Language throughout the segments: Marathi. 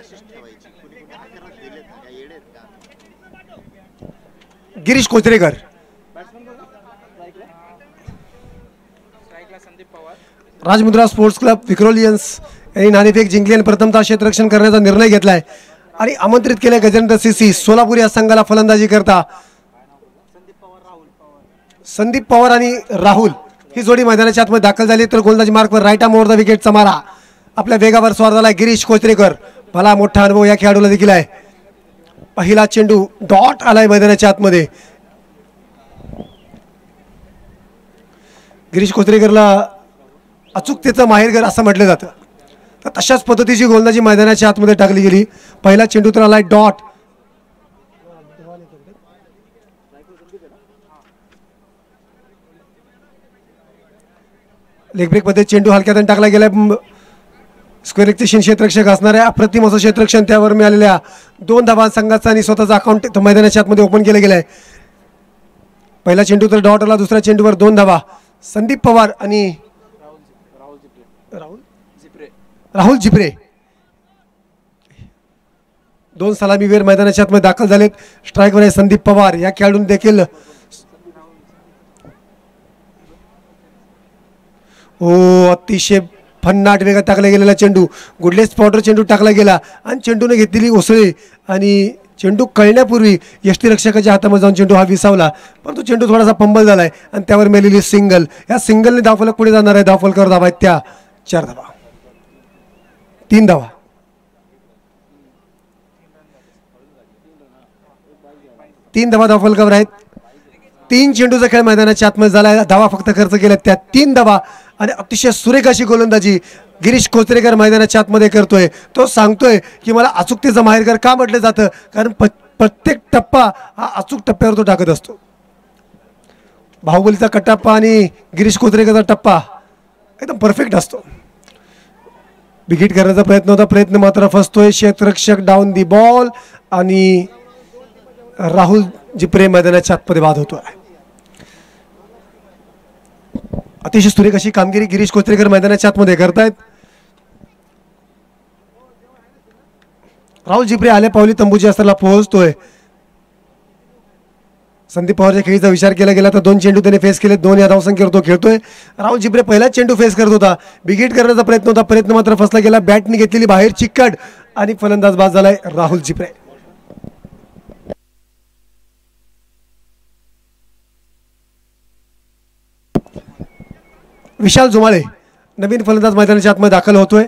गिरीश कोचरेकर. राजमुद्रा स्पोर्ट्स क्लब विक्रोलियन्स यांनी नाणेफेक जिंकली आणि प्रथमतः क्षेत्ररक्षण करण्याचा निर्णय घेतलाय आणि आमंत्रित केले गजेंद्र सीसी सोलापूर या संघाला फलंदाजी करता. संदीप पवार आणि राहुल ही जोडी मैदानाच्या आतमध्ये दाखल झाली तर गोलंदाजी मार्कवर राईट आर्म ओव्हर द विकेटचा मारा आपल्या वेगावर स्वार झाला गिरीश कोचरेकर. भला मोठा अनुभव या खेळाडूला देखील आहे. पहिला चेंडू डॉट आलाय मैदानाच्या आतमध्ये. गिरीश कोचरेकरला अचूकतेचं माहेरघर असं म्हटलं जातं. तर तशाच पद्धतीची गोलंदाजी मैदानाच्या आतमध्ये टाकली गेली. पहिला चेंडू तर आलाय डॉट. लेग ब्रेक मध्ये चेंडू हलक्यात टाकला गेलाय. स्क्वेअर लेगचे क्षेत्ररक्षक असणाऱ्या अप्रतिम असं क्षेत्ररक्षण त्यावर मिळालेल्या 2 धावा संघाचा आणि स्वतःचा अकाउंट मैदानाच्या आतमध्ये ओपन केलं गेलंय. पहिला चेंडू तर डॉट आला. दुसऱ्या चेंडूवर 2 धावा. संदीप पवार आणि राहुल जिप्रे 2 सलामीवीर मैदानाच्या आतमध्ये दाखल झालेत. स्ट्राईकवर आहे संदीप पवार. या खेळाडून देखील अतिशय भन्नाट वेगात टाकला गेलेला चेंडू गुडले स्पॉटर चेंडू टाकला गेला आणि चेंडूने घेतलेली उसळी आणि चेंडू कळण्यापूर्वी यष्टीरक्षकाच्या हातामध्ये जाऊन चेंडू हा विसावला. परंतु चेंडू थोडासा फंबल झालाय आणि त्यावर मिळालेली सिंगल. या सिंगलने धावफलक पुढे जाणार आहे. धावफलकावर धावा आहेत त्या 4 धावा. 3 धावा. 3 धावा धावफलकावर आहेत. 3 चेंडूचा खेळ मैदानाच्या आतमध्ये झाला. धावा फक्त खर्च केल्या त्या 3 धावा आणि अतिशय सुरेख अशी गोलंदाजी गिरीश कोचरेकर मैदानाच्या आतमध्ये करतोय. तो सांगतोय की मला अचूकतेचं माहेरघर का म्हटलं जातं कारण प्रत्येक टप्पा हा अचूक टप्प्यावर तो टाकत असतो. बाहुबलीचा कटप्पा आणि गिरीश कोचरेकरचा टप्पा एकदम परफेक्ट असतो. विकेट करण्याचा प्रयत्न होता. प्रयत्न मात्र फसतोय. क्षेत्ररक्षक डाऊन दी बॉल आणि राहुल जिप्रे मैदानाच्या आतमध्ये बाद होतोय. अतिशय सुरेख अशी कामगिरी गिरीश कोचरेकर मैदानाच्या आतमध्ये करतायत. राहुल जिप्रे आल्या पावली तंबूच्या अस्त्राला पोहोचतोय. संदीप पवारच्या खेळीचा विचार केला गेला तर 2 चेंडू त्याने फेस केले. 2 या धावसंख्येवर तो खेळतोय. राहुल जिप्रे पहिला चेंडू फेस करत होता. विकेट करण्याचा प्रयत्न होता. प्रयत्न मात्र फसला गेला. बॅटने घेतलेली बाहेरची कट आणि फलंदाज बाद झालाय राहुल जिप्रे. विशाल जुमाळे नवीन फलंदाज मैदानाच्या आतमध्ये दाखल होतोय.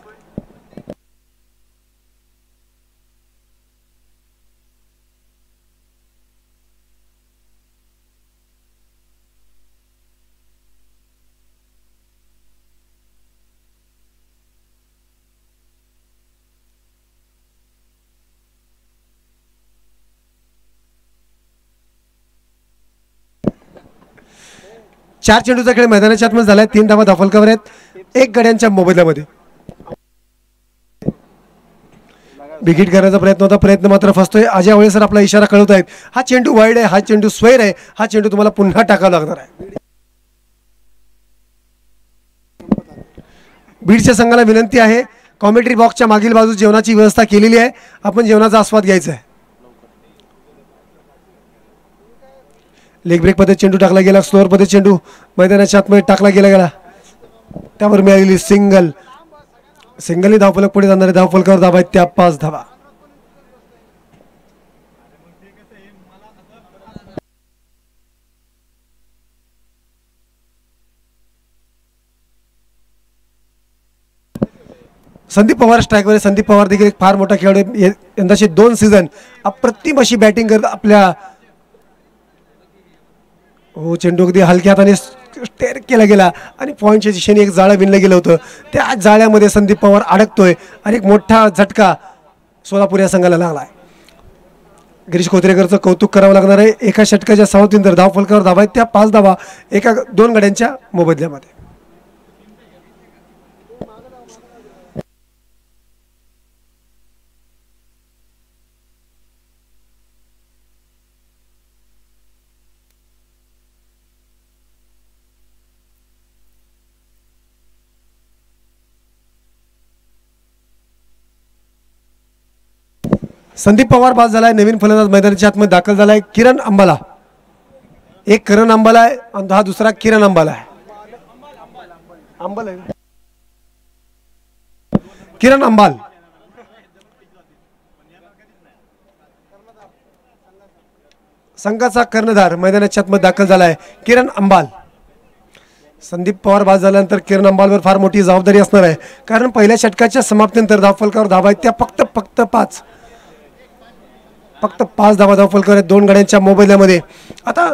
चार चेंडूचा खेळ मैदानाच्या आतमध्ये झालाय. 3 धावा धावफलकावर आहेत. 1 गड्यांच्या मोबदल्यामध्ये. विकेट करण्याचा प्रयत्न होता. प्रयत्न मात्र फसतोय. अजय आवळे सर आपला इशारा कळवत आहेत. हा चेंडू वाईड आहे. हा चेंडू स्क्वेअर आहे. हा चेंडू तुम्हाला पुन्हा टाकावा लागणार आहे. बीडच्या संघाला विनंती आहे कॉमेंट्री बॉक्सच्या मागील बाजूस जेवणाची व्यवस्था केलेली आहे. आपण जेवणाचा आस्वाद घ्यायचा आहे. लेग ब्रेक मध्ये चेंडू टाकला गेला. स्लोअर मध्ये चेंडू मैदानाच्या आतमध्ये टाकला गेला. त्यावर मिळालेली सिंगल. सिंगलने धावफलक पुढे जाणारे धावफलकावर धावा आहेत त्या 5 धावा. संदीप पवार स्ट्राईकवर. संदीप पवार देखील एक फार मोठा खेळाडू. यंदाचे 2 सीझन अप्रतिम अशी बॅटिंग करत आपल्या चेंडू अगदी हलक्या हाताने स्टेअर केला गेला आणि पॉईंटच्या दिशेने एक जाळं विणलं गेलं होतं. त्या जाळ्यामध्ये संदीप पवार अडकतोय आणि एक मोठा झटका सोलापूर या संघाला लागलाय. गिरीश कोचरेकरचं कौतुक करावं लागणार आहे. एका षटकाच्या सावतींतर धावफलकावर धावा आहेत त्या 5 धावा 2 गड्यांच्या मोबदल्यामध्ये. संदीप पवार बाद झालाय. नवीन फलंदाज मैदानाच्या आतमध्ये दाखल झालाय किरण अंबाला. एक करण अंबाला आहे आणि हा दुसरा किरण अंबाला आहे. अंबाल आहे किरण अंबाल. संघाचा कर्णधार मैदानाच्या आतमध्ये दाखल झालाय किरण अंबाल. संदीप पवार बाद झाल्यानंतर किरण अंबालवर फार मोठी जबाबदारी असणार आहे, कारण पहिल्या षटकाच्या समाप्तीनंतर धावफलकावर धावा आहेत त्या फक्त पाच धावा धावफलकावर आहेत 2 गड्यांच्या मोबदल्यामध्ये. आता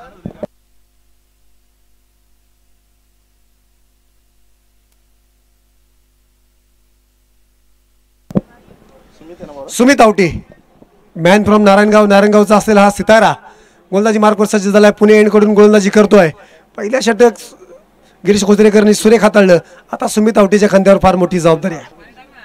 सुमित आवटे मॅन फ्रॉम नारायणगावचा असलेला हा सितारा गोलंदाजी मार्कवर सज्ज झालाय. पुणे एंडकडून गोलंदाजी करतोय. पहिल्या षटक गिरीश कोचरेकरनी सुरेख हाताळलं. आता सुमित आवटेच्या खांद्यावर फार मोठी जबाबदारी आहे.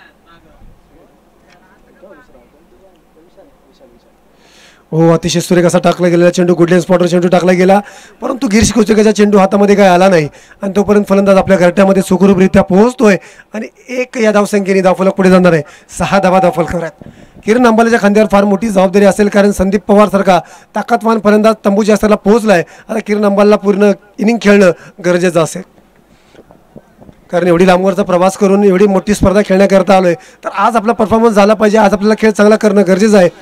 हो, अतिशय सुरेख असा टाकला गेलेला चेंडू, गुडलेन स्पॉटवर चेंडू टाकला गेला, परंतु गिरीश कोचरेकरच्या चेंडू हातामध्ये काय आला नाही आणि तोपर्यंत फलंदाज आपल्या घरट्यामध्ये सुखरूपरित्या पोहोचतोय आणि एक या धावसंख्येने धावफलक पुढे जाणार आहे. 6 धावा धावफलकावर आहेत. किरण अंबालेच्या खांद्यावर फार मोठी जबाबदारी असेल, कारण संदीप पवार सारखा ताकदवान फलंदाज तंबूच्या स्तराला पोहोचलाय. आता किरण अंबालला पूर्ण इनिंग खेळणं गरजेचं असेल, कारण एवढी लांबवरचा प्रवास करून एवढी मोठी स्पर्धा खेळण्याकरता आलोय, तर आज आपला परफॉर्मन्स झाला पाहिजे. आज आपल्याला खेळ चांगला करणं गरजेचं आहे.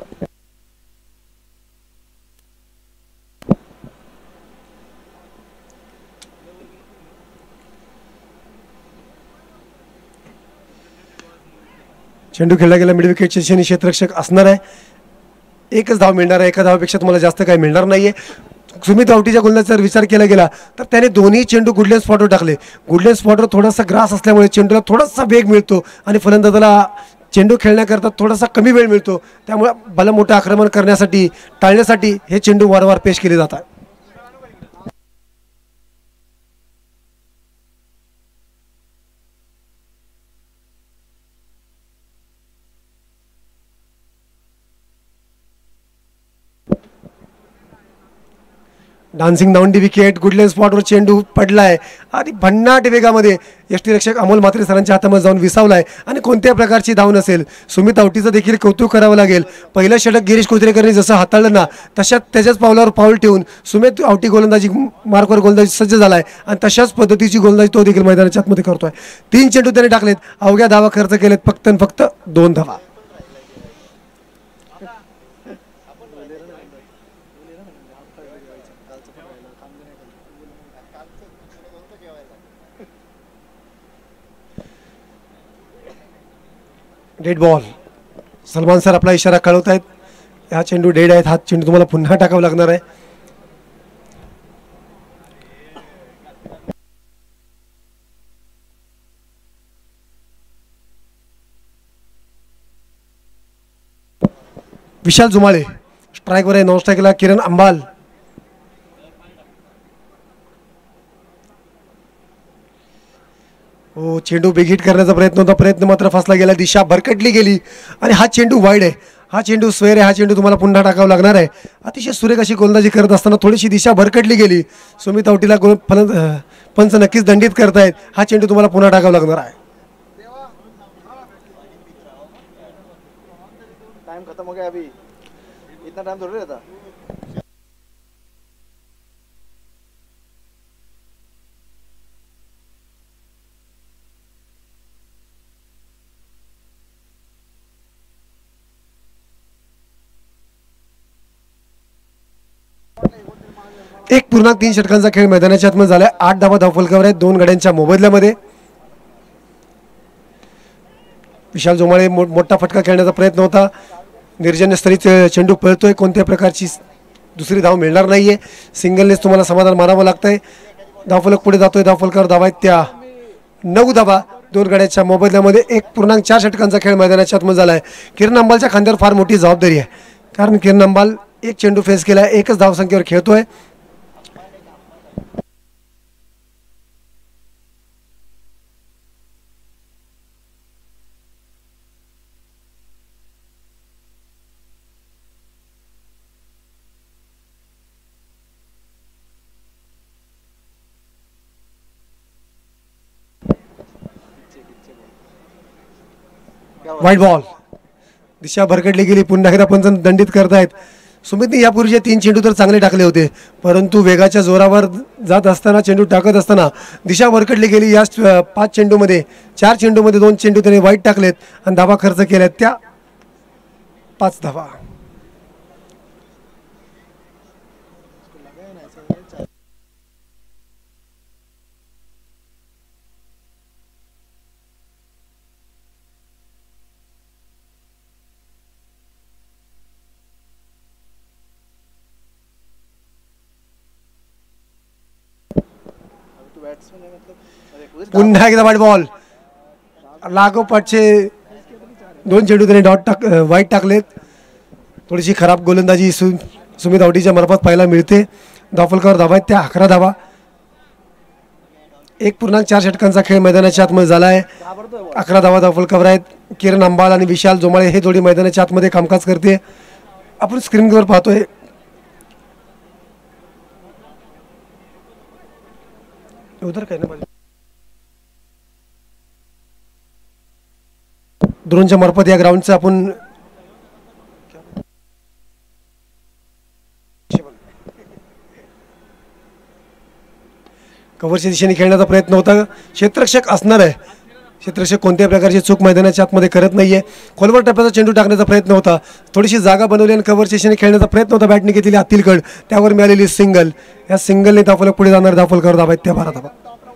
चेंडू खेळला गेला मिड विकेटचे शनी क्षेत्ररक्षक असणार आहे. एकच धाव मिळणार आहे. एका धावापेक्षा तुम्हाला जास्त काही मिळणार नाहीये. सुमित आवटीच्या गोलंदाजीचा जर विचार केला गेला तर त्याने दोन्ही चेंडू गुडलेन स्पॉटवर टाकले. गुडलेन स्पॉटवर थोडासा ग्रास असल्यामुळे चेंडूला थोडासा वेग मिळतो आणि फलंदाजाला चेंडू खेळण्याकरता थोडासा कमी वेळ मिळतो. त्यामुळे भलं मोठं आक्रमण करण्यासाठी टाळण्यासाठी हे चेंडू वारंवार पेश केले जातात. डान्सिंग दांडी विकेट, गुडलेन स्पॉटवर चेंडू पडलाय आणि भन्नाट वेगामध्ये यष्टीरक्षक अमोल म्हात्रे सरांच्या हातामध्ये जाऊन विसावलाय आणि कोणत्या प्रकारची धाव नसेल. सुमित आवटीचं देखील कौतुक करावं लागेल. पहिलं षटक गिरीश कोचरेकरनी जसं हाताळलं ना, त्याच्याच पावलावर पाऊल ठेवून सुमित आवटी गोलंदाजी मार्कवर गोलंदाजी सज्ज झालाय आणि तशाच पद्धतीची गोलंदाजी तो देखील मैदानाच्या आतमध्ये करतोय. 3 चेंडू त्याने टाकलेत, अवघ्या धावा खर्च केलेत फक्त 2 धावा. Dead ball. सलमान सर आपला इशारा कळवत आहेत. हा चेंडू डेड आहेत. हा चेंडू तुम्हाला पुन्हा टाकावा लागणार आहे. विशाल जुमाळे स्ट्राईकवर आहे. नॉन स्ट्राईकला किरण अंबाल. हो, चेंडू बेगीट करण्याचा प्रयत्न होता, प्रयत्न मात्र फसला गेला. दिशा भरकटली गेली आणि हा चेंडू वाईड आहे. हा चेंडू स्वेर आहे. हा चेंडू तुम्हाला पुन्हा टाकावा लागणार आहे. अतिशय सुरेख अशी गोलंदाजी करत असताना थोडीशी दिशा भरकटली गेली. सुमित आवटीला पंच नक्कीच दंडित करतायत. हा चेंडू तुम्हाला पुन्हा टाकावा लागणार आहे. टाइम खत्म हो गया अभी, इतना टाइम थोड़ी रहता. एक पूर्णांक 3 षटकांचा खेळ मैदानाच्या आतमध्ये झालाय. 8 धावा धावफलकावर आहेत 2 गड्यांच्या मोबदल्यामध्ये. विशाल जोमाळे मोठा फटका खेळण्याचा प्रयत्न होता. निर्जन्यस्तरी चेंडू पळतोय. कोणत्या प्रकारची दुसरी धाव मिळणार नाहीये. सिंगलनेच तुम्हाला समाधान मानावं लागतंय. धावफलक पुढे जातोय. धावफलकावर धावा आहेत त्या 9 धावा 2 गड्यांच्या मोबदल्यामध्ये. 1.4 षटकांचा खेळ मैदानाच्या आतमध्ये झालाय. किरण अंबालच्या खांद्यावर फार मोठी जबाबदारी आहे, कारण किरण अंबाल एक चेंडू फेस केला, एकच धावसंख्येवर खेळतोय. वाईट बॉल. दिशा भरकटली गेली. पुन्हा एकदा पंच दंडित करतायत. सुमितने यापूर्वीचे 3 चेंडू तर चांगले टाकले होते, परंतु वेगाच्या जोरावर जात असताना चेंडू टाकत असताना दिशा भरकटली गेली. या 5 चेंडूमध्ये 4 चेंडूमध्ये 2 चेंडू त्याने वाईट टाकलेत आणि धावा खर्च केल्यात त्या 5 धावा. तो बैट्समैन है मतलब पुन्हा एकदा वाईट बॉल. लागोपाठचे 2 चेंडू त्याने वाईट टाकलेत. थोडीशी खराब गोलंदाजी सुमित आवटीच्या मार्फत पाहायला मिळते. धावफलकावर धावा आहेत त्या 11 धावा. 1.4 षटकांचा खेळ मैदानाच्या आतमध्ये झाला आहे. 11 धावा धावफलकावर आहेत. किरण अंबाल आणि विशाल जोमाळे हे जोडी मैदानाच्या आतमध्ये कामकाज करते. आपण स्क्रीनवर पाहतोय. उधर काय ना ड्रोनच्या मार्फत या ग्राउंडचं आपण कव्हरच्या दिशेने खेळण्याचा प्रयत्न होता. क्षेत्ररक्षक असणार आहे. क्षेत्ररक्षक कोणत्याही प्रकारची चूक मैदानाच्या आतमध्ये करत नाहीये. खोलवर टप्प्याचा चेंडू टाकण्याचा प्रयत्न होता. थोडीशी जागा बनवली आणि कव्हरच्या दिशेने खेळण्याचा प्रयत्न होता. बॅटने घेतलेली अतिलकड, त्यावर मिळालेली सिंगल. या सिंगलने धावफलक पुढे जाणार. धावफलकावर धावा आहेत त्या 12 धावा.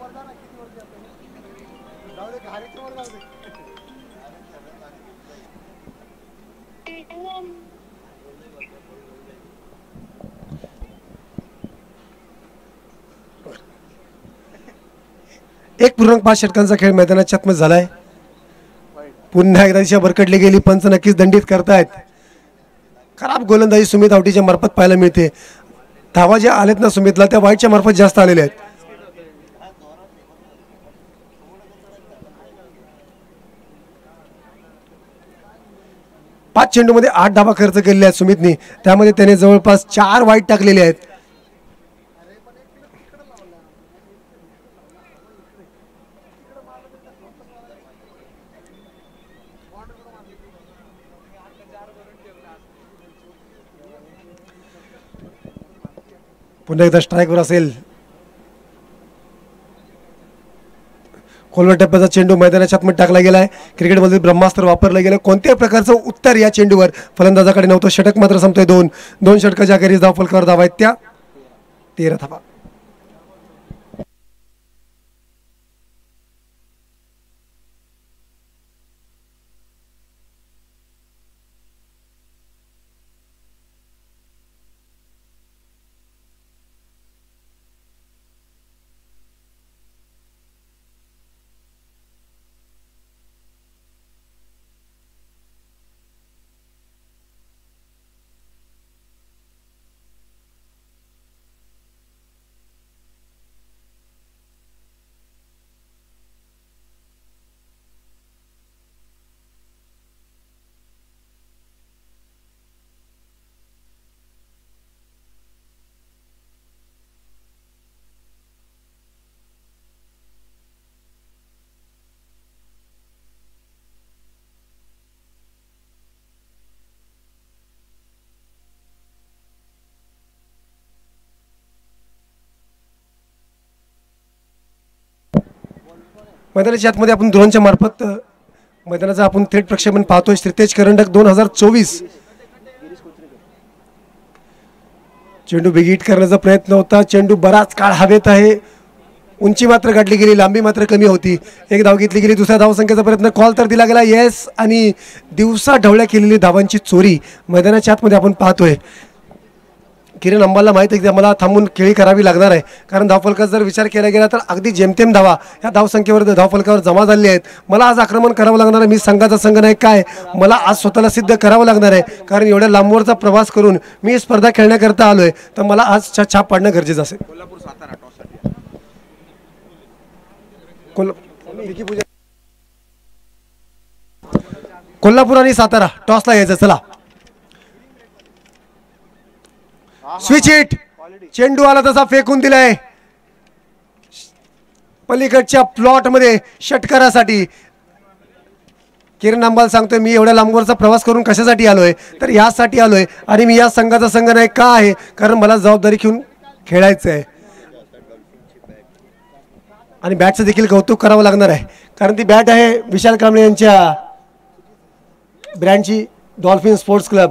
एक 1.5 षटकांचा खेळ मैदानाच्या आतमध्ये झालाय. पुन्हा एकदा दिशा भरकटली गेली. पंच नक्कीच दंडित करतायत. खराब गोलंदाजी सुमित आवटीच्या मार्फत पाहायला मिळते. धावा ज्या आलेत ना सुमितला त्या वाईटच्या मार्फत जास्त आलेल्या आहेत. पाच चेंडूमध्ये 8 धावा खर्च केलेल्या आहेत सुमितने. त्यामध्ये त्याने जवळपास 4 वाईट टाकलेले आहेत. पुन्हा एकदा स्ट्राईकवर असेल. खोलवर टप्प्याचा चेंडू मैदानाच्या आतमध्ये टाकला गेलाय. क्रिकेटमध्ये ब्रह्मास्त्र वापरलं गेलं. कोणत्याही प्रकारचं उत्तर या चेंडूवर फलंदाजाकडे नव्हतं. षटक मात्र संपतोय 2 षटकाच्या अखेरीस धावफलकावर धावा आहेत त्या 13 धावा. मैदानाच्या आतमध्ये आपण ड्रोनच्या मार्फत मैदानाचं आपण थेट प्रक्षेपण पाहतोय. श्रीतेज करंडक 2024. चेंडू बिगिट करण्याचा प्रयत्न होता. चेंडू बराच काळ हवेत आहे. उंची मात्र गाठली गेली, लांबी मात्र कमी होती. एक धाव घेतली गेली. दुसऱ्या धावसंख्येचा प्रयत्न, कॉल तर दिला गेला येस. आणि दिवसा ढवळ्या केलेली धावांची चोरी मैदानाच्या आतमध्ये आपण पाहतोय. किरण अंबालला माहिती आहे की मला थांबून खेळी करावी लागणार आहे, कारण धावफलकाचा जर विचार केला गेला तर अगदी जेमतेम धावा या धावसंख्येवर धावफलकावर जमा झालेली आहेत. मला आज आक्रमण करावं लागणार आहे. मी संघाचा संघ नाही काय, मला आज स्वतःला सिद्ध करावं लागणार आहे, कारण एवढ्या लांबवरचा प्रवास करून मी स्पर्धा खेळण्याकरता आलोय, तर मला आज छाप पाडणं गरजेचं असेल. कोल्हापूर आणि सातारा टॉसला यायचं. चला स्विच हिट. चेंडू आला तसा फेकून दिलाय पलीकडच्या प्लॉट मध्ये षटकारासाठी. किरण अंबाल सांगतोय मी एवढ्या लांबवरचा प्रवास करून कशासाठी आलोय, तर यासाठी आलोय आणि मी या संघाचा संघ नाही का आहे, कारण मला जबाबदारी घेऊन खेळायचं आहे. आणि बॅटचं देखील कौतुक करावं लागणार आहे, कारण ती बॅट आहे विशाल कांबळे यांच्या ब्रँडची, डॉल्फिन स्पोर्ट्स क्लब.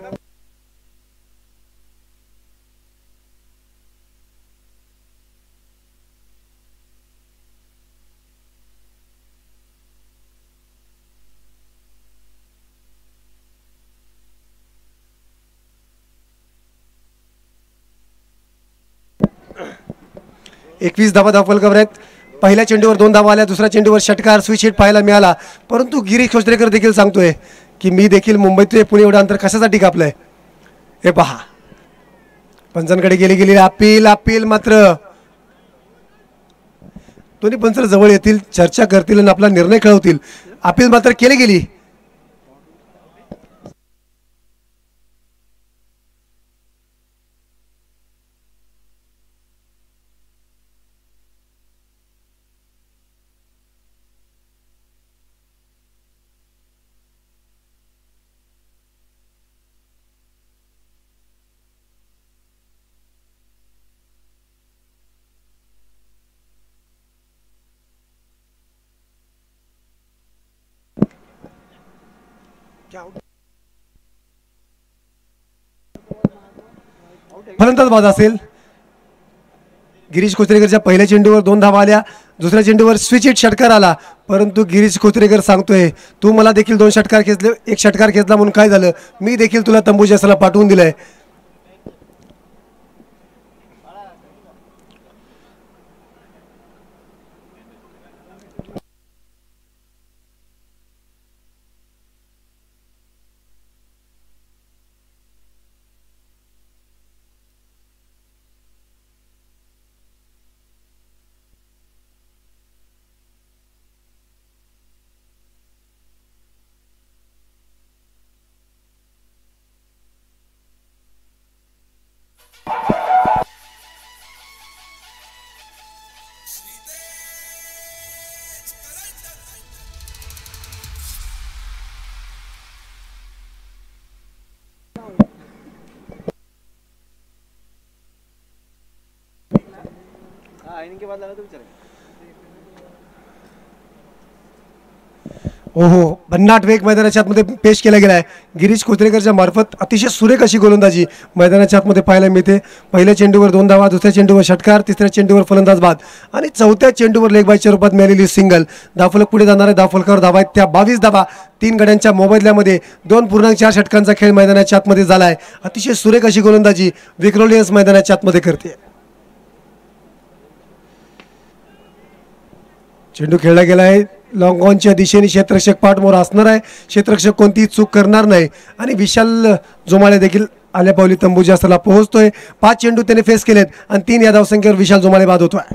एकवीस धावा धावफलकावर आहेत. पहिल्या चेंडूवर 2 धावा आल्या, दुसऱ्या चेंडूवर षटकार स्विच हिट पाहायला मिळाला. परंतु गिरीश खोचरेकर देखील सांगतोय की मी देखील मुंबई ते पुणे एवढं अंतर कशासाठी कापलंय. हे पहा, पंचांकडे गेली अपील मात्र दोन्ही पंच जवळ येतील, चर्चा करतील आणि आपला निर्णय कळवतील. अपील मात्र केली गेली. फलंदाज बाद असेल. गिरीश खोचरेकरच्या पहिल्या चेंडूवर 2 धावा आल्या, दुसऱ्या चेंडूवर स्विच हिट षटकार आला. परंतु गिरीश खोचरेकर सांगतोय तू मला देखील 2 षटकार खेचले, 1 षटकार खेचला म्हणून काय झालं, मी देखील तुला तंबूजासला पाठवून दिलंय. इनके बाद लगा तो बेचारे. ओहो, भन्नाट वेग मैदानाच्या आतमध्ये पेश केला गेला आहे. गिरीश खोचरेकरच्या मार्फत अतिशय सुरेख अशी गोलंदाजी मैदानाच्या आतमध्ये पाहायला मिळते. पहिल्या चेंडूवर 2 धावा, दुसऱ्या चेंडूवर षटकार, तिसऱ्या चेंडूवर फलंदाज बाद आणि चौथ्या चेंडूवर लेग बायच्या रूपात मिळालेली सिंगल. धावफलक पुढे जाणारे धावफलकावर धावा आहेत त्या 22 धावा. 3 गड्यांच्या मोबदल्यामध्ये 2.4 षटकांचा खेळ मैदानाच्या आतमध्ये झाला आहे. अतिशय सुरेख अशी गोलंदाजी विक्रोलियन्स मैदानाच्या आतमध्ये करते. चेंडू खेळला गेला आहे लॉंग ऑनच्या दिशेने. क्षेत्ररक्षक पाठमोर असणार आहे, क्षेत्ररक्षक कोणतीही चूक करणार नाही आणि विशाल जोमाळे देखील आल्या पावली तंबूजासला पोहोचतोय. 5 चेंडू त्याने फेस केलेत आणि 3 या धावसंख्येवर विशाल जोमाळे बाद होतोय.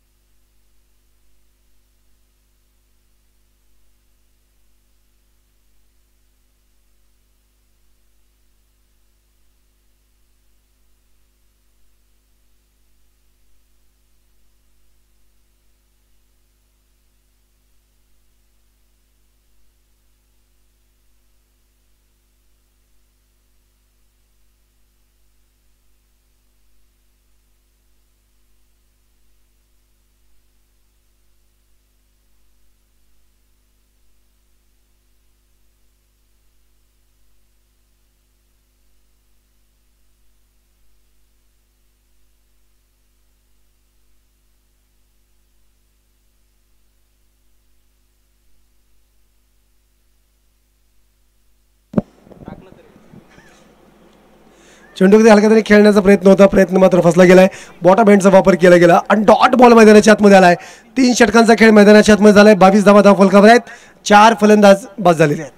चेंडू कधी हलक्याने खेळण्याचा प्रयत्न होता, प्रयत्न मात्र फसला गेलाय. बॉटम हँडचा वापर केला गेला आणि डॉट बॉल मैदानाच्या आतमध्ये आलाय. 3 षटकांचा खेळ मैदानाच्या आतमध्ये झालाय. 22 धावा धावफलकावर आहेत. 4 फलंदाज बाद झालेले आहेत.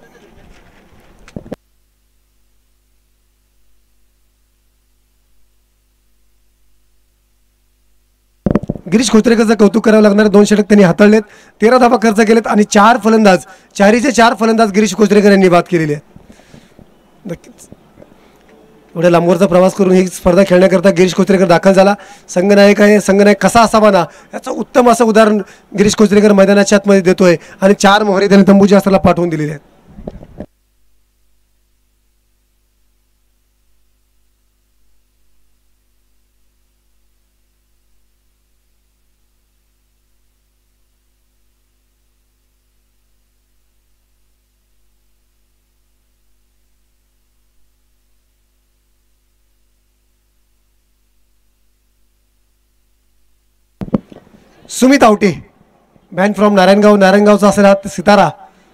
गिरीश खोचरेकरचं कौतुक करावं लागणार. 2 षटक त्यांनी हाताळलेत, 13 धावा खर्च केलेत आणि 4 फलंदाज, 4 फलंदाज गिरीश खोचरेकर यांनी बाद केलेले आहेत. नक्कीच एवढ्या लांबवरचा प्रवास करून ही स्पर्धा खेळण्याकरता गिरीश खोचरेकर दाखल झाला. संघनायक आहे, संघनायक कसा असावा ना याचं उत्तम असं उदाहरण गिरीश खोचरेकर मैदानाच्या आतमध्ये देतोय आणि 4 मोहरे त्यांनी तंबूच्या अस्त्राला पाठवून दिलेले आहेत. सुमित आवटे मॅन फ्रॉम नारायणगावचा असेल हा सितारा.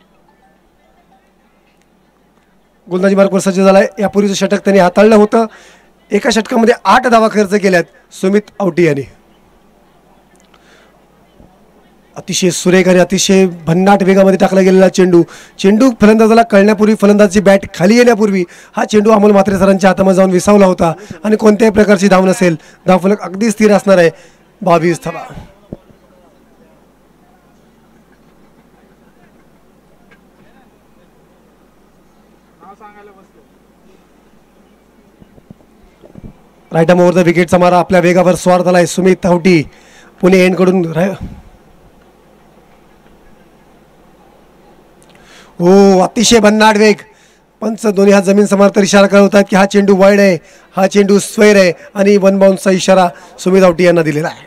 गोलंदाजी मार्गवर सज्ज झालाय. यापूर्वीचं षटक त्यांनी हाताळलं होतं. एका षटकामध्ये 8 धावा खर्च केल्यात सुमित आवटे यांनी. अतिशय सुरेख आणि अतिशय भन्नाट वेगामध्ये टाकला गेलेला चेंडू फलंदाजाला कळण्यापूर्वी, फलंदाजाची बॅट खाली येण्यापूर्वी हा चेंडू अमोल म्हात्रे सरांच्या हातामध्ये जाऊन विसावला होता आणि कोणत्याही प्रकारची धाव नसेल. धावफलक अगदी स्थिर असणार आहे. 22 धावा. राईट आर्म ओव्हर द विकेटचा मारा आपल्या वेगावर स्वार झालाय सुमित आवटी. पुणे एंड कडून हो अतिशय भन्नाट वेग. पंच दोन्ही हात जमीन समांतर इशारा करत होतात की हा चेंडू वाईड आहे, हा चेंडू स्क्वेअर आहे आणि 1 बाउन्सचा इशारा सुमित आवटी यांना दिलेला आहे.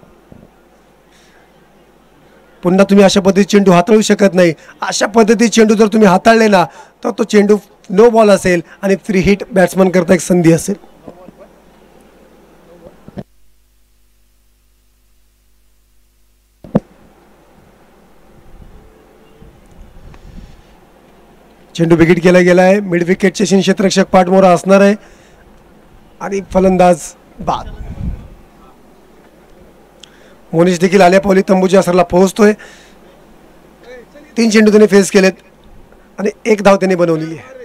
पुन्हा तुम्ही अशा पद्धतीत चेंडू हाताळू शकत नाही. अशा पद्धतीत चेंडू जर तुम्ही हाताळले ना तर तो चेंडू नो बॉल असेल आणि फ्री हिट बॅट्समन करता एक संधी असेल. चेंडू विकेट केला गेला आहे. मिड विकेटचे क्षेत्ररक्षक पाठमोरा असणार आहे आणि फलंदाज बाद. मोनिश देखील आल्या पावली तंबूच्या असरला पोहोचतोय. 3 चेंडू त्यांनी फेस केलेत आणि 1 धाव त्यांनी बनवलेली आहे.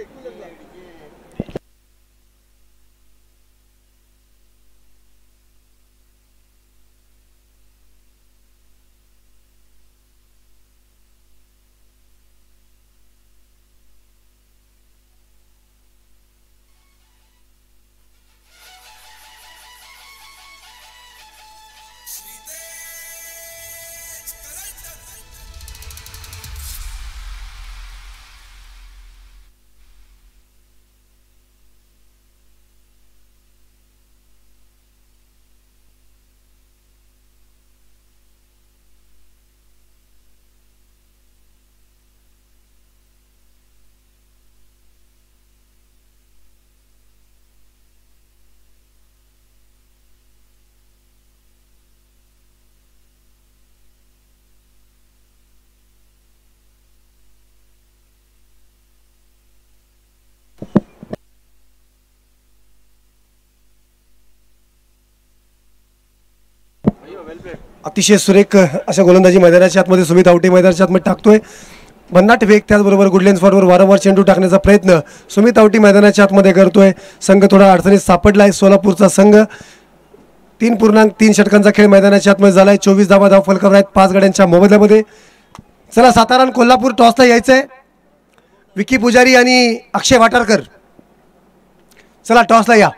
अतिशय सुरेख अशा गोलंदाजी मैदानाच्या आतमध्ये सुमित आवटे मैदानाच्या आतमध्ये टाकतोय. भन्नाट वेग, त्याचबरोबर गुडलेन्स फॉरवर वारंवार चेंडू टाकण्याचा प्रयत्न सुमित आवटी मैदानाच्या आतमध्ये करतोय. संघ थोडा अडचणीत सापडला आहे. सोलापूरचा संघ 3.3 षटकांचा खेळ मैदानाच्या आतमध्ये झालाय. 24 धावा धाव फलकावर आहेत 5 गड्यांच्या मोबदल्यामध्ये. चला सातारा आणि कोल्हापूर टॉसला यायचंय. विकी पुजारी आणि अक्षय वाटारकर चला टॉसला या.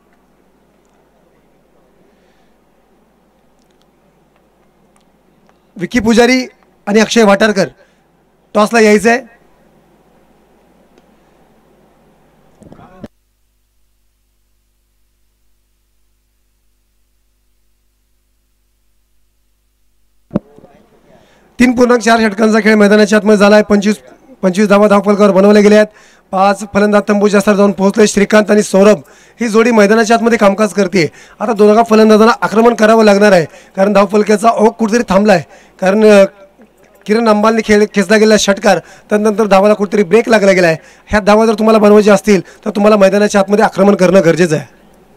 विकी पुजारी आणि अक्षय वाटारकर टॉसला यायचंय. तीन 3.4 षटकांचा खेळ मैदानाच्या आतमध्ये झालाय. 25 धावा धावफलकावर बनवले गेले आहेत. 5 फलंदाज तंबूच्या स्तर जाऊन पोहोचले. श्रीकांत आणि सौरभ ही जोडी मैदानाच्या आतमध्ये कामकाज करते. आता दोघा फलंदाजांना आक्रमण करावं लागणार आहे कारण धावफलकाचा ओघ कुठेतरी थांबलाय. कारण किरण अंबालने खेचला गेलेला षटकार त्यानंतर धावाला कुठेतरी ब्रेक लागला गेला आहे. ह्या धावा जर तुम्हाला बनवायच्या असतील तर तुम्हाला मैदानाच्या आतमध्ये आक्रमण करणं गरजेचं आहे.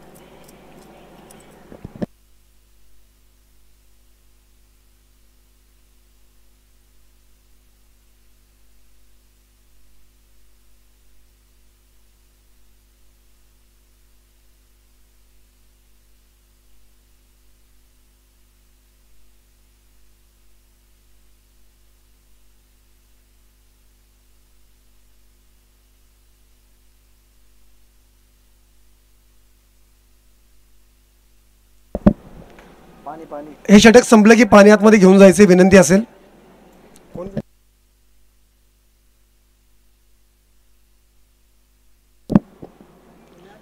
हे षटक संपलं की पाणी आतमध्ये घेऊन जायचे विनंती असेल.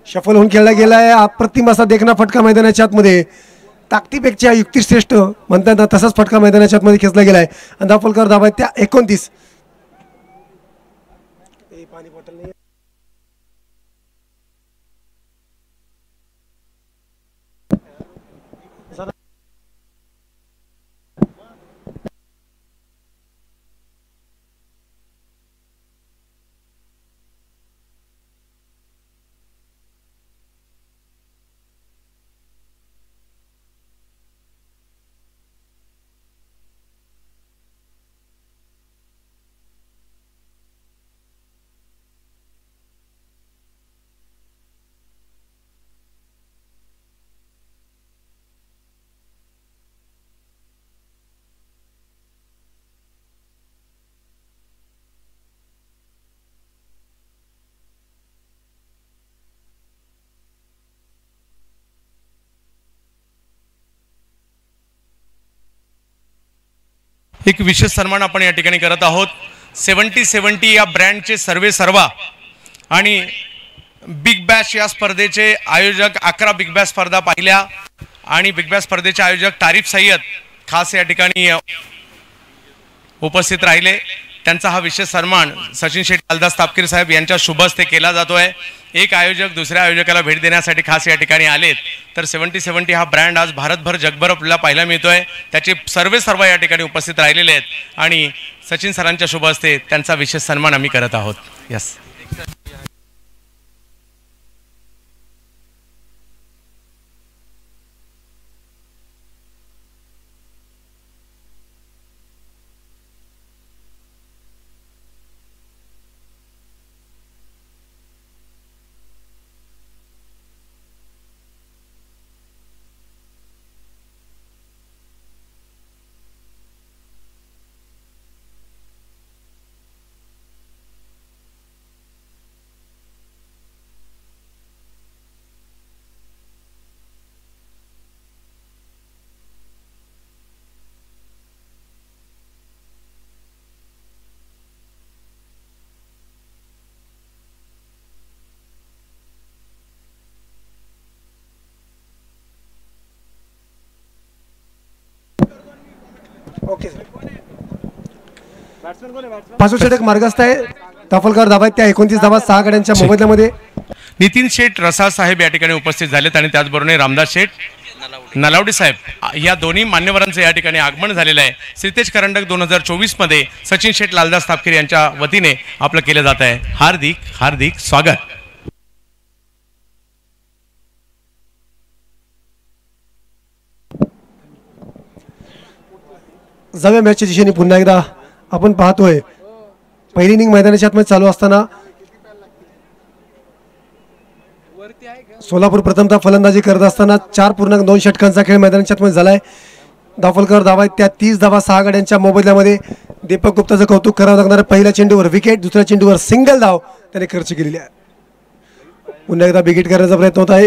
शफल होऊन खेळला गेलाय. अप्रतिम असा देखना फटका मैदानाच्या आतमध्ये, ताकदीपेक्षा युक्तिश्रेष्ठ म्हणतात ना तसाच फटका मैदानाच्या आतमध्ये खेचला गेलाय. आणि धावफलकावर धावा आहेत त्या 29. एक विशेष सन्मान आपण या ठिकाणी करत आहोत. 70-70 या ब्रँडचे सर्वेसर्वा आणि बिग बॅश या स्पर्धेचे आयोजक, 11 बिग बॅश स्पर्धा पाहिल्या आणि बिग बॅश स्पर्धेचे आयोजक तारिफ सय्यद खास या ठिकाणी उपस्थित राहिले. त्यांचा हा विशेष सन्मान सचिन शेठ लालदास तापकीर साहेब यांच्या शुभ हस्ते केला जातोय. एक आयोजक दुसऱ्या आयोजकाला भेट देण्यासाठी खास या ठिकाणी आलेत. तर 70-70 हा ब्रँड आज भारतभर जगभर आपल्याला पाहायला मिळतोय. त्याचे सर्व या ठिकाणी उपस्थित राहिलेले आहेत आणि सचिन सरांच्या शुभ हस्ते त्यांचा विशेष सन्मान आम्ही करत आहोत. Yes, okay. पाचवा षटक मार्गस्थ आहे. धावफलकावर धावा आहेत त्या 29 धावा 6 गड्यांच्या मोबदल्यामध्ये. नितीन शेठ रसाळ साहेब या ठिकाणी उपस्थित झालेत आणि त्याचबरोबर रामदास शेठ नलावडे साहेब या दोन्ही मान्यवरांचं या ठिकाणी आगमन झालेलं आहे. श्रीतेज करंडक 2024 मध्ये सचिन शेठ लालदास तापकीर यांच्या वतीने आपलं केलं जात आहे. हार्दिक हार्दिक स्वागत. जाऊया मॅचच्या दिशेने पुन्हा एकदा. आपण पाहतोय पहिली इनिंग मैदानाच्या आतमध्ये चालू असताना सोलापूर प्रथमतः फलंदाजी करत असताना 4.2 षटकांचा खेळ मैदानाच्या आतमध्ये झालाय. धावफलकावर धावा आहेत त्या 30 धावा 6 गड्यांच्या मोबदल्यामध्ये. दीपक गुप्ताचं कौतुक करावं लागणार आहे. पहिल्या चेंडूवर विकेट, दुसऱ्या चेंडूवर सिंगल धाव त्याने खर्च केलेली आहे. पुन्हा एकदा बिगिट करण्याचा प्रयत्न होत आहे.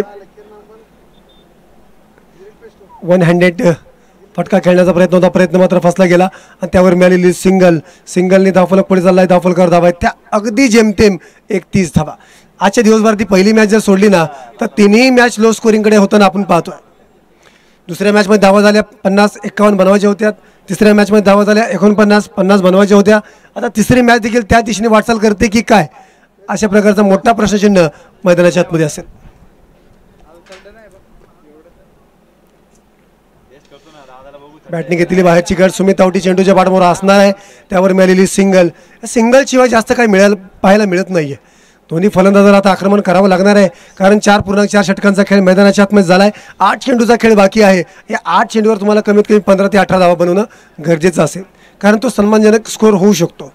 1 हँडेड फटका खेळण्याचा प्रयत्न होता, प्रयत्न मात्र फसला गेला आणि त्यावर मिळालेली सिंगलने धावफलक पुढे चाललाय. धावफलकावर धावा आहेत त्या अगदी जेमतेम 31 धावा. आजच्या दिवसभरात ती पहिली मॅच जर सोडली ना तर तिन्ही मॅच लो स्कोरिंगकडे होताना आपण पाहतोय. दुसऱ्या मॅचमध्ये धावा झाल्या 50-51 बनवायच्या होत्या. तिसऱ्या मॅचमध्ये धावा झाल्या 49-50 बनवायच्या होत्या. आता तिसरी मॅच देखील त्या दिशेने वाटचाल करते की काय, अशा प्रकारचा मोठा प्रश्नचिन्ह मैदानाच्या आतमध्ये असेल. बॅटिंग घेतलेली बाहेरची गट सुमित तावटी चेंडूच्या पाठमोर असणार आहे. त्यावर मिळालेली सिंगल शिवाय जास्त काही पाहायला मिळत नाहीये. दोन्ही फलंदाजाला आता आक्रमण करावं लागणार आहे कारण 4.4 षटकांचा खेळ मैदानाच्या आतमध्ये झालाय. 8 चेंडूचा खेळ बाकी आहे. या 8 चेंडूवर तुम्हाला कमीत कमी 15 ते 18 धावा बनवणं गरजेचं असेल कारण तो सन्मानजनक स्कोर होऊ शकतो.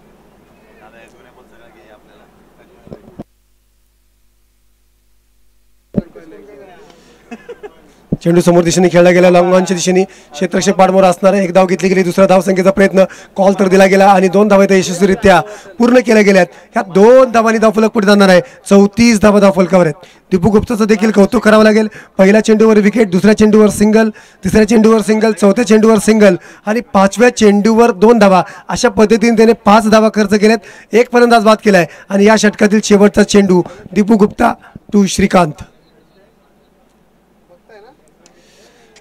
चेंडू समोर दिशेने खेळला गेला. लॉंगॉनच्या दिशेने क्षेत्ररक्षक पाठमोर असणार आहे. एक धाव घेतली गेली. दुसरा धाव संख्येचा प्रयत्न कॉल तर दिला गेला आणि 2 धावा यशस्वीरित्या पूर्ण केल्या गेल्यात. ह्या 2 धावांनी धावफलक पुढे जाणार आहे. 34 धावा धावफलकावर आहेत. दीपू गुप्ताचं देखील कौतुक करावं लागेल. पहिल्या चेंडूवर विकेट, दुसऱ्या चेंडूवर सिंगल, तिसऱ्या चेंडूवर सिंगल, चौथ्या चेंडूवर सिंगल आणि 5व्या चेंडूवर 2 धावा. अशा पद्धतीने त्याने 5 धावा खर्च केल्यात. एक फलंदाज बाद केलाय आणि या षटकातील शेवटचा चेंडू दीपू गुप्ता टू श्रीकांत.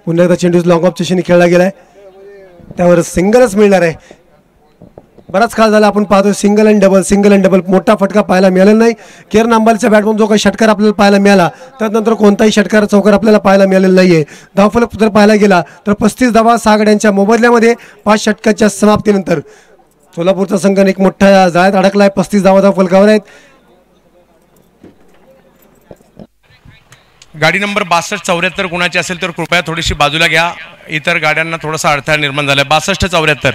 पुन्हा एकदा चेंडू लॉंग ऑफच्या दिशेने खेळला गेलाय, त्यावर सिंगलच मिळणार आहे. बराच काळ झाला आपण पाहतोय सिंगल अँड डबल मोठा फटका पाहायला मिळालेला नाही. किरण अंबालीच्या बॅटमधून जो काही षटकार आपल्याला पाहायला मिळाला त्यानंतर कोणताही षटकार चौकार आपल्याला पाहायला मिळालेला नाहीये. धावफलक जर पाहायला गेला तर 35 धावा 6 गड्यांच्या मोबदल्यामध्ये 5 षटकाच्या समाप्तीनंतर सोलापूरचा संघ एक मोठ्या जाळ्यात अडकलाय. 35 धावा धावफलकावर आहेत. गाडी नंबर 6274 कुणाची असेल तर कृपया थोडीशी बाजूला घ्या, इतर गाड्यांना थोडासा अडथळा निर्माण झालाय. 6274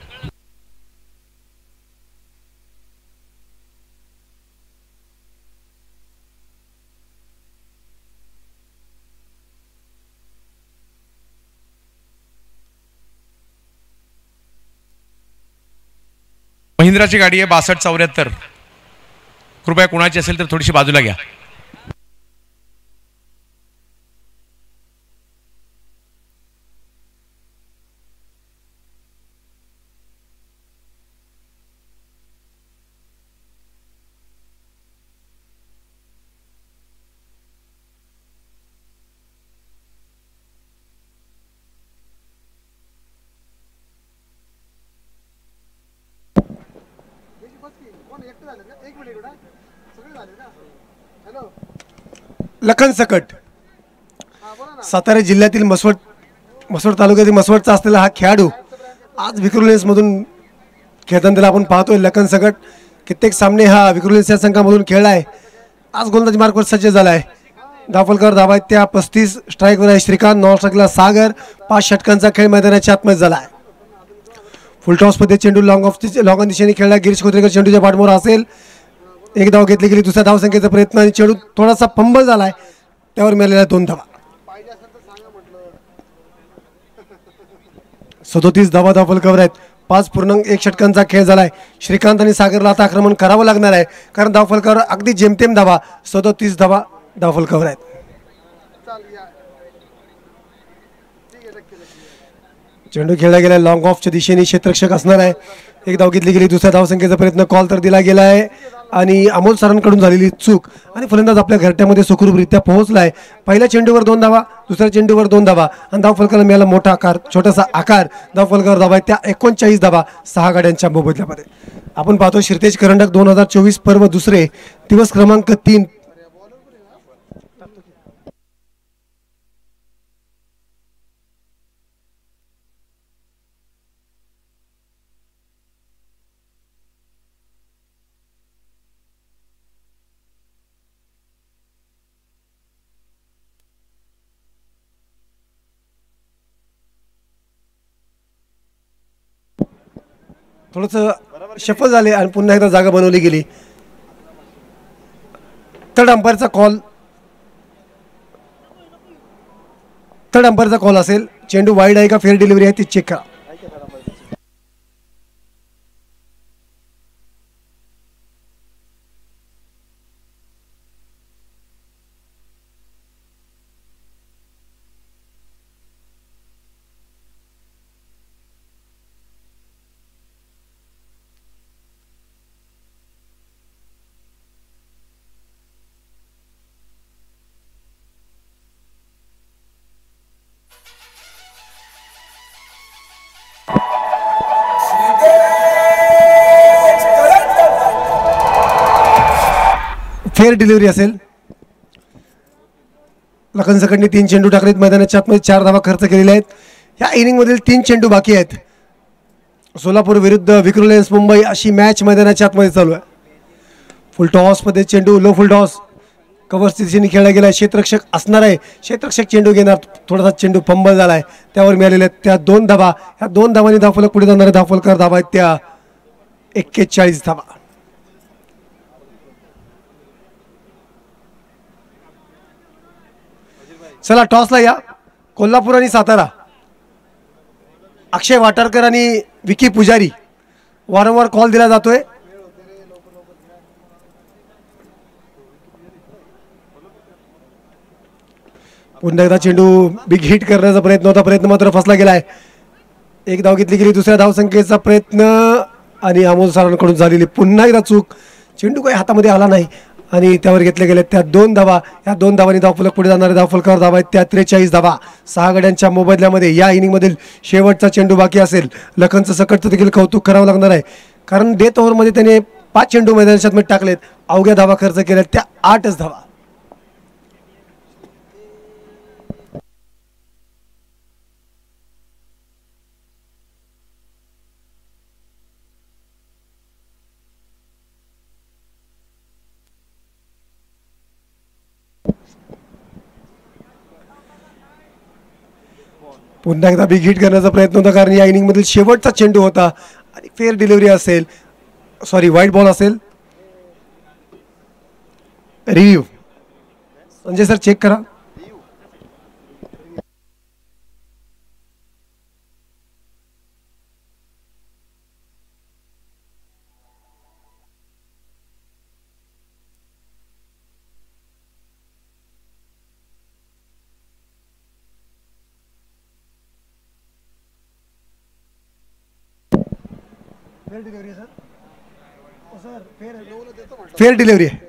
महिंद्राची गाडी आहे. 6274 कृपया कुणाची असेल तर थोडीशी बाजूला घ्या. लखन सकट सातारा जिल्ह्यातील मसवड तालुक्यातील मसवडचा असलेला हा खेळाडू आज विक्रोलेन्समधून खेळताना त्याला आपण पाहतोय. लखन सकट कित्येक सामने हा विक्रोलेन्स या संघामधून खेळला आहे. आज गोलंदाजी मार्कवर सज्ज झाला आहे. धावफलकावर धावा आहेत त्या 35. स्ट्राईकवर आहे श्रीकांत, नॉन स्ट्राईकला सागर. 5 षटकांचा खेळ मैदानाच्या आतमध्ये झाला आहे. फुलटॉस मध्ये चेंडू लॉंग दिशेने खेळला. गिरीश खोत्रेकर चेंडूच्या पाठमोर असेल. एक धाव घेतली गेली. दुसऱ्या धावसंख्येचा प्रयत्न आणि चेंडू थोडासा फंबल झालाय, त्यावर मिळालेल्या 2 धावा. 37 धावा धावफलकावर आहेत. 5.1 षटकांचा खेळ झालाय. श्रीकांत आणि सागरला आता आक्रमण करावं लागणार आहे कारण धावफलकावर अगदी जेमतेम धावा 37 धावा धावफलकावर आहेत. चेंडू खेळला गेला लॉंग ऑफच्या दिशेने क्षेत्ररक्षक असणार आहे. एक धाव घेतली गेली. दुसऱ्या धावसंख्येचा प्रयत्न कॉल तर दिला गेला आहे आणि अमोल सरांकडून झालेली चूक आणि फलंदाज आपल्या घरट्यामध्ये सुखरूपरित्या पोहोचलाय. पहिल्या चेंडूवर 2 धावा, दुसऱ्या चेंडूवर 2 धावा आणि धावफलकाला मिळाला मोठा आकार, छोटासा आकार. धावफलकावर धावा त्या 39 धावा 6 गाड्यांच्या मोबदल्यामध्ये. आपण पाहतो शिरतेज करंडक 2024 पर्व दुसरे दिवस क्रमांक 3. थोडंसं शफल झाले आणि पुन्हा एकदा जागा बनवली गेली. थर्ड अंपायरचा कॉल असेल. चेंडू वाईड आहे का फेअर डिलिव्हरी आहे ती चेक करा. फेअर डिलिव्हरी असेल. लखन सकटने 3 चेंडू टाकलेत. मैदानाच्या आतमध्ये 4 धावा खर्च केलेल्या आहेत. या इनिंगमधील 3 चेंडू बाकी आहेत. सोलापूर विरुद्ध विक्रोलेन्स मुंबई अशी मॅच मैदानाच्या आतमध्ये चालू आहे. फुल टॉसमध्ये चेंडू लो फुल टॉस कव्हर दिशेने खेळला गेला. क्षेत्ररक्षक असणार आहे. क्षेत्ररक्षक चेंडू घेणार. थोडासा चेंडू फंबल झाला आहे, त्यावर मिळालेल्या त्या 2 धावा. ह्या 2 धावांनी धावफलक पुढे जाणारे धावफलकर धावा आहेत त्या 41 धावा. चला टॉसला या. कोल्हापूर आणि सातारा. अक्षय वाटारकर आणि विकी पुजारी वारंवार कॉल दिला जातोय. पुन्हा एकदा चेंडू बिग हिट करण्याचा प्रयत्न होता. प्रयत्न मात्र फसला गेलाय. एक धाव घेतली गेली. दुसऱ्या धावसंख्येचा प्रयत्न आणि अमोल सरांकडून झालेली पुन्हा एकदा चूक. चेंडू काही हातामध्ये आला नाही आणि त्यावर घेतले गेले त्या 2 धावा. या 2 धावांनी धावफलक पुढे जाणारे धावफलकावर धावा आहेत त्या 43 धावा. 6 गड्यांच्या मोबदल्यामध्ये या इनिंगमधील शेवटचा चेंडू बाकी असेल. लखनचं सकटचं देखील कौतुक करावं लागणार आहे, कारण डेथ ओव्हरमध्ये त्याने 5 चेंडू मैदानात टाकलेत. अवघ्या धावा खर्च केल्या त्या 8च धावा. पुन्हा एकदा बिग हिट करण्याचा प्रयत्न होता, कारण या इनिंगमधील शेवटचा चेंडू होता आणि फेअर डिलिव्हरी असेल, सॉरी वाईट बॉल असेल. रिव्ह्यू संजय सर चेक करा. फेअर डिलिव्हरी आहे.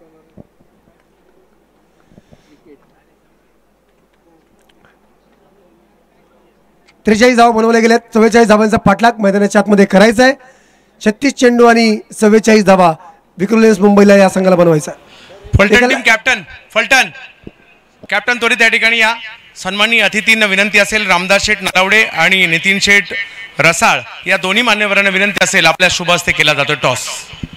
त्रेचाळीस धावा बनवल्या गेल्यात. 44 धावांचा पाठलाग मैदानाच्या आतमध्ये करायचा आहे. 36 चेंडू आणि 44 धावा विक्रोलियन्स मुंबईला या संघाला बनवायचा. फलटण टीम कॅप्टन कॅप्टन त्वरित या ठिकाणी या. सन्माननीय अतिथींना विनंती असेल, रामदास शेठ नलावडे आणि नितीन शेठ रसाळ या दोन्ही मान्यवरांना विनंती असेल, आपल्या शुभ हस्ते केला जातो टॉस.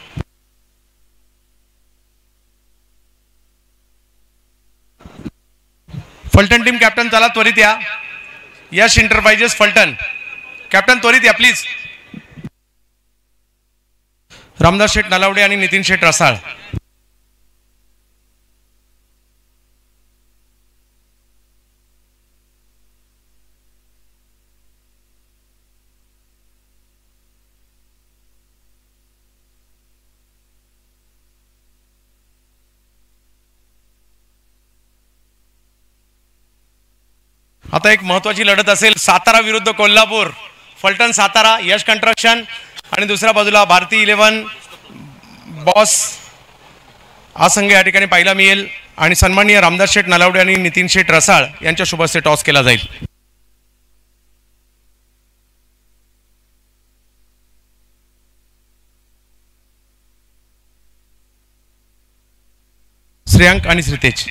फलटण टीम कॅप्टन चला त्वरित या. यश एंटरप्राइजेस फलटण कॅप्टन त्वरित या प्लीज. रामदास शेठ नलावडे आणि नितीन शेठ रसाळ. आता एक महत्वाची लढत असेल, सातारा विरुद्ध कोल्हापूर. फलटण सातारा यश कंस्ट्रक्शन आणि दुसऱ्या बाजूला भारती 11 बॉस हा संघ या ठिकाणी पाहायला मिळेल. आणि सन्माननीय रामदास शेठ नलावडे आणि नितीन शेठ रसाळ यांच्या शुभ हस्ते टॉस केला जाईल. श्रेयांक आणि श्रीतेज.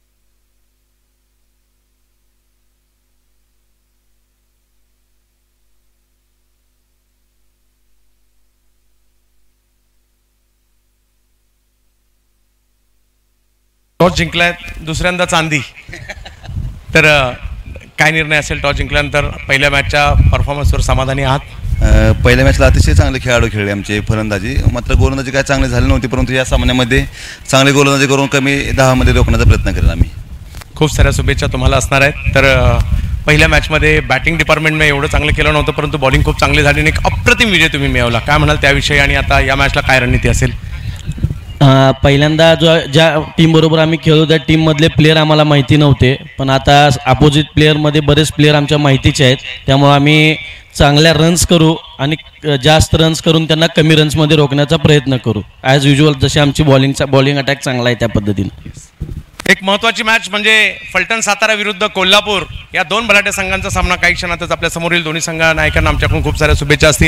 टॉस जिंकलाय दुसऱ्यांदा चांदी. तर काय निर्णय असेल टॉस जिंकल्यानंतर? पहिल्या मॅचच्या परफॉर्मन्सवर समाधानी आहात? पहिल्या मॅचला अतिशय चांगले खेळाडू खेळले आमचे फलंदाजी, मात्र गोलंदाजी काय चांगली झाली नव्हती, परंतु या सामन्यामध्ये चांगली गोलंदाजी करून कमी 10 रोखण्याचा प्रयत्न केला आम्ही. खूप साऱ्या शुभेच्छा तुम्हाला असणार आहेत. तर पहिल्या मॅचमध्ये बॅटिंग डिपार्टमेंटने एवढं चांगलं केलं नव्हतं, परंतु बॉलिंग खूप चांगली झाली आणि एक अप्रतिम विजय तुम्ही मिळवला. काय म्हणाल त्याविषयी, आणि आता या मॅचला काय रणनीती असेल? पहिल्यांदा ज्या टीमबरोबर आम्ही खेळलो त्या टीममधले प्लेयर आम्हाला माहिती नव्हते, पण आता अपोजिट प्लेअरमध्ये बरेच प्लेयर आमच्या माहितीचे आहेत. त्यामुळे आम्ही चांगल्या रन्स करू आणि जास्त रन्स करून त्यांना कमी रन्समध्ये रोखण्याचा प्रयत्न करू. ॲज युजल जशी आमची बॉलिंग अटॅक चांगला आहे त्या पद्धतीने. एक महत्त्वाची मॅच म्हणजे फलटण सातारा विरुद्ध कोल्हापूर या दोन बलाढ्य संघांचा सामना काही क्षणातच आपल्या समोरील दोन्ही संघ नायकांना आमच्याकडून खूप साऱ्या शुभेच्छा असतील.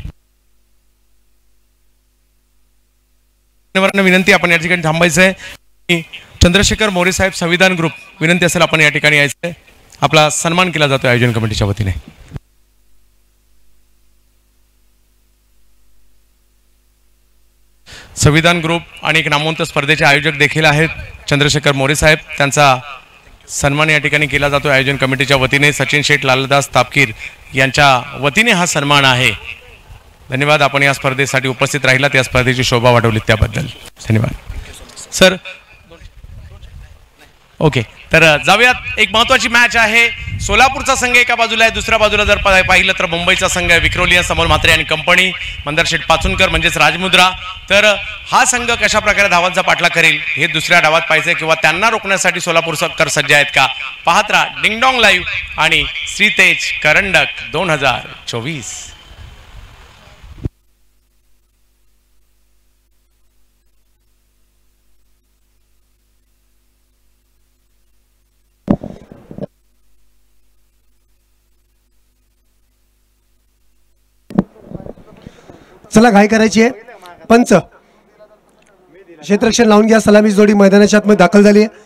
विनंती आपण या ठिकाणी थांबायचं आहे. चंद्रशेखर मोरे साहेब संविधान ग्रुप विनंती असेल आपण या ठिकाणी यायचं आहे. आपला सन्मान केला जातो आयोजन कमिटीच्या वतीने. संविधान ग्रुप आणि एक नामवंत स्पर्धेचे आयोजक देखील आहेत चंद्रशेखर मोरे साहेब, त्यांचा सन्मान या ठिकाणी केला जातो आयोजन कमिटीच्या वतीने. सचिन शेठ लालदास तापकीर यांच्या वतीने हा सन्मान आहे. धन्यवाद, आपण या स्पर्धेसाठी उपस्थित राहिलात, या स्पर्धेची शोभा वाढवली त्याबद्दल धन्यवाद सर. ओके, तर जाऊयात. एक महत्त्वाची मॅच आहे. सोलापूरचा संघ एका बाजूला आहे, दुसऱ्या बाजूला जर पाहिलं तर मुंबईचा संघ आहे विक्रोलियन्स, समोर म्हात्रे आणि कंपनी, मंदरशेठ पाचुनकर म्हणजेच राजमुद्रा. तर हा संघ कशा प्रकारे धावांचा पाठला करेल हे दुसऱ्या डावात पाहिजे, किंवा त्यांना रोखण्यासाठी सोलापूरकर सज्ज आहेत का? पाहत राहा डिंगडॉंग लाईव्ह आणि श्रीतेज करंडक 2024. चला घाई करायची आहे. पंच क्षेत्ररक्षण लावून घ्या. सलामी जोडी मैदानाच्या आतमध्ये दाखल झाली आहे.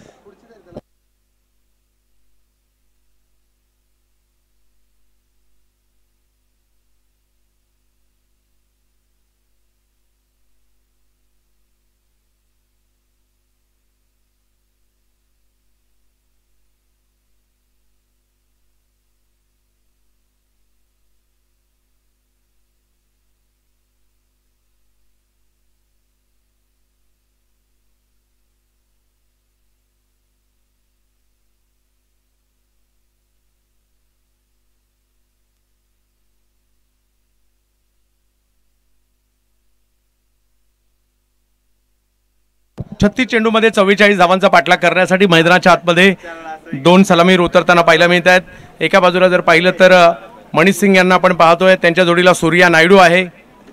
छत्तीस चेंडूमध्ये 44 धावांचा पाठलाग करण्यासाठी मैदानाच्या आतमध्ये 2 सलामीर उतरताना पाहायला मिळत आहेत. एका बाजूला जर पाहिलं तर मनीष सिंग यांना आपण पाहतोय, त्यांच्या जोडीला सूर्या नायडू आहे.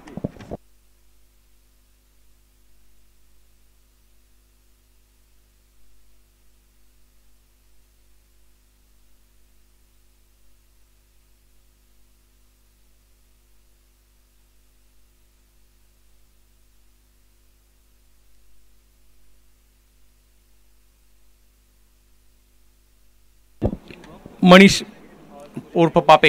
मनीष उर्फ पापे,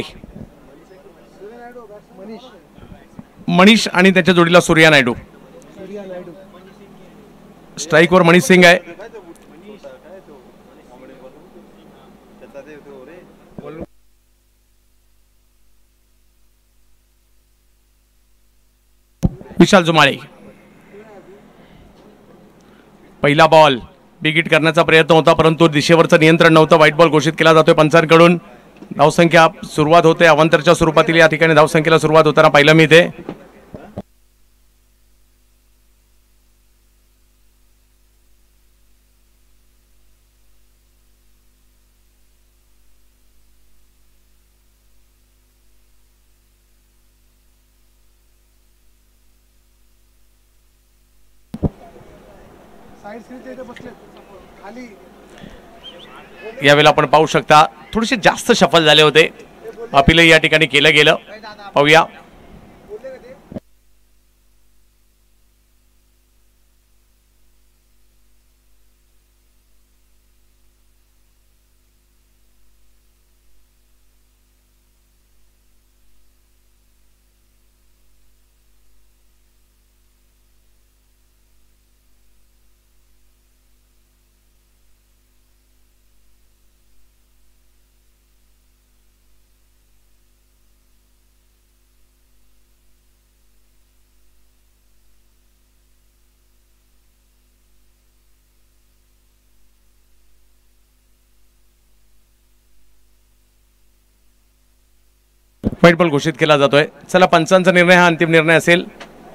मनीष आणि त्याच्या जोडीला सूर्या नायडू. स्ट्राईकवर मनीष सिंग आहे. विशाल जुमाळे, पहिला बॉल बिग हिट करण्याचा प्रयत्न होता, परंतु दिशेवरचं नियंत्रण नव्हतं. व्हाईट बॉल घोषित केला जातोय पंचांकडून. धावसंख्या सुरुवात होते अवांतरच्या स्वरूपातील या ठिकाणी धावसंख्येला सुरुवात होताना पाहायला मिळते. यावेळेला आपण पाहू शकता थोडेसे जास्त सफल झाले होते. अपीलही या ठिकाणी केलं गेलं. पाहूया. व्हाईट बॉल घोषित केला जातोय. चला, पंचांचा निर्णय हा अंतिम निर्णय असेल.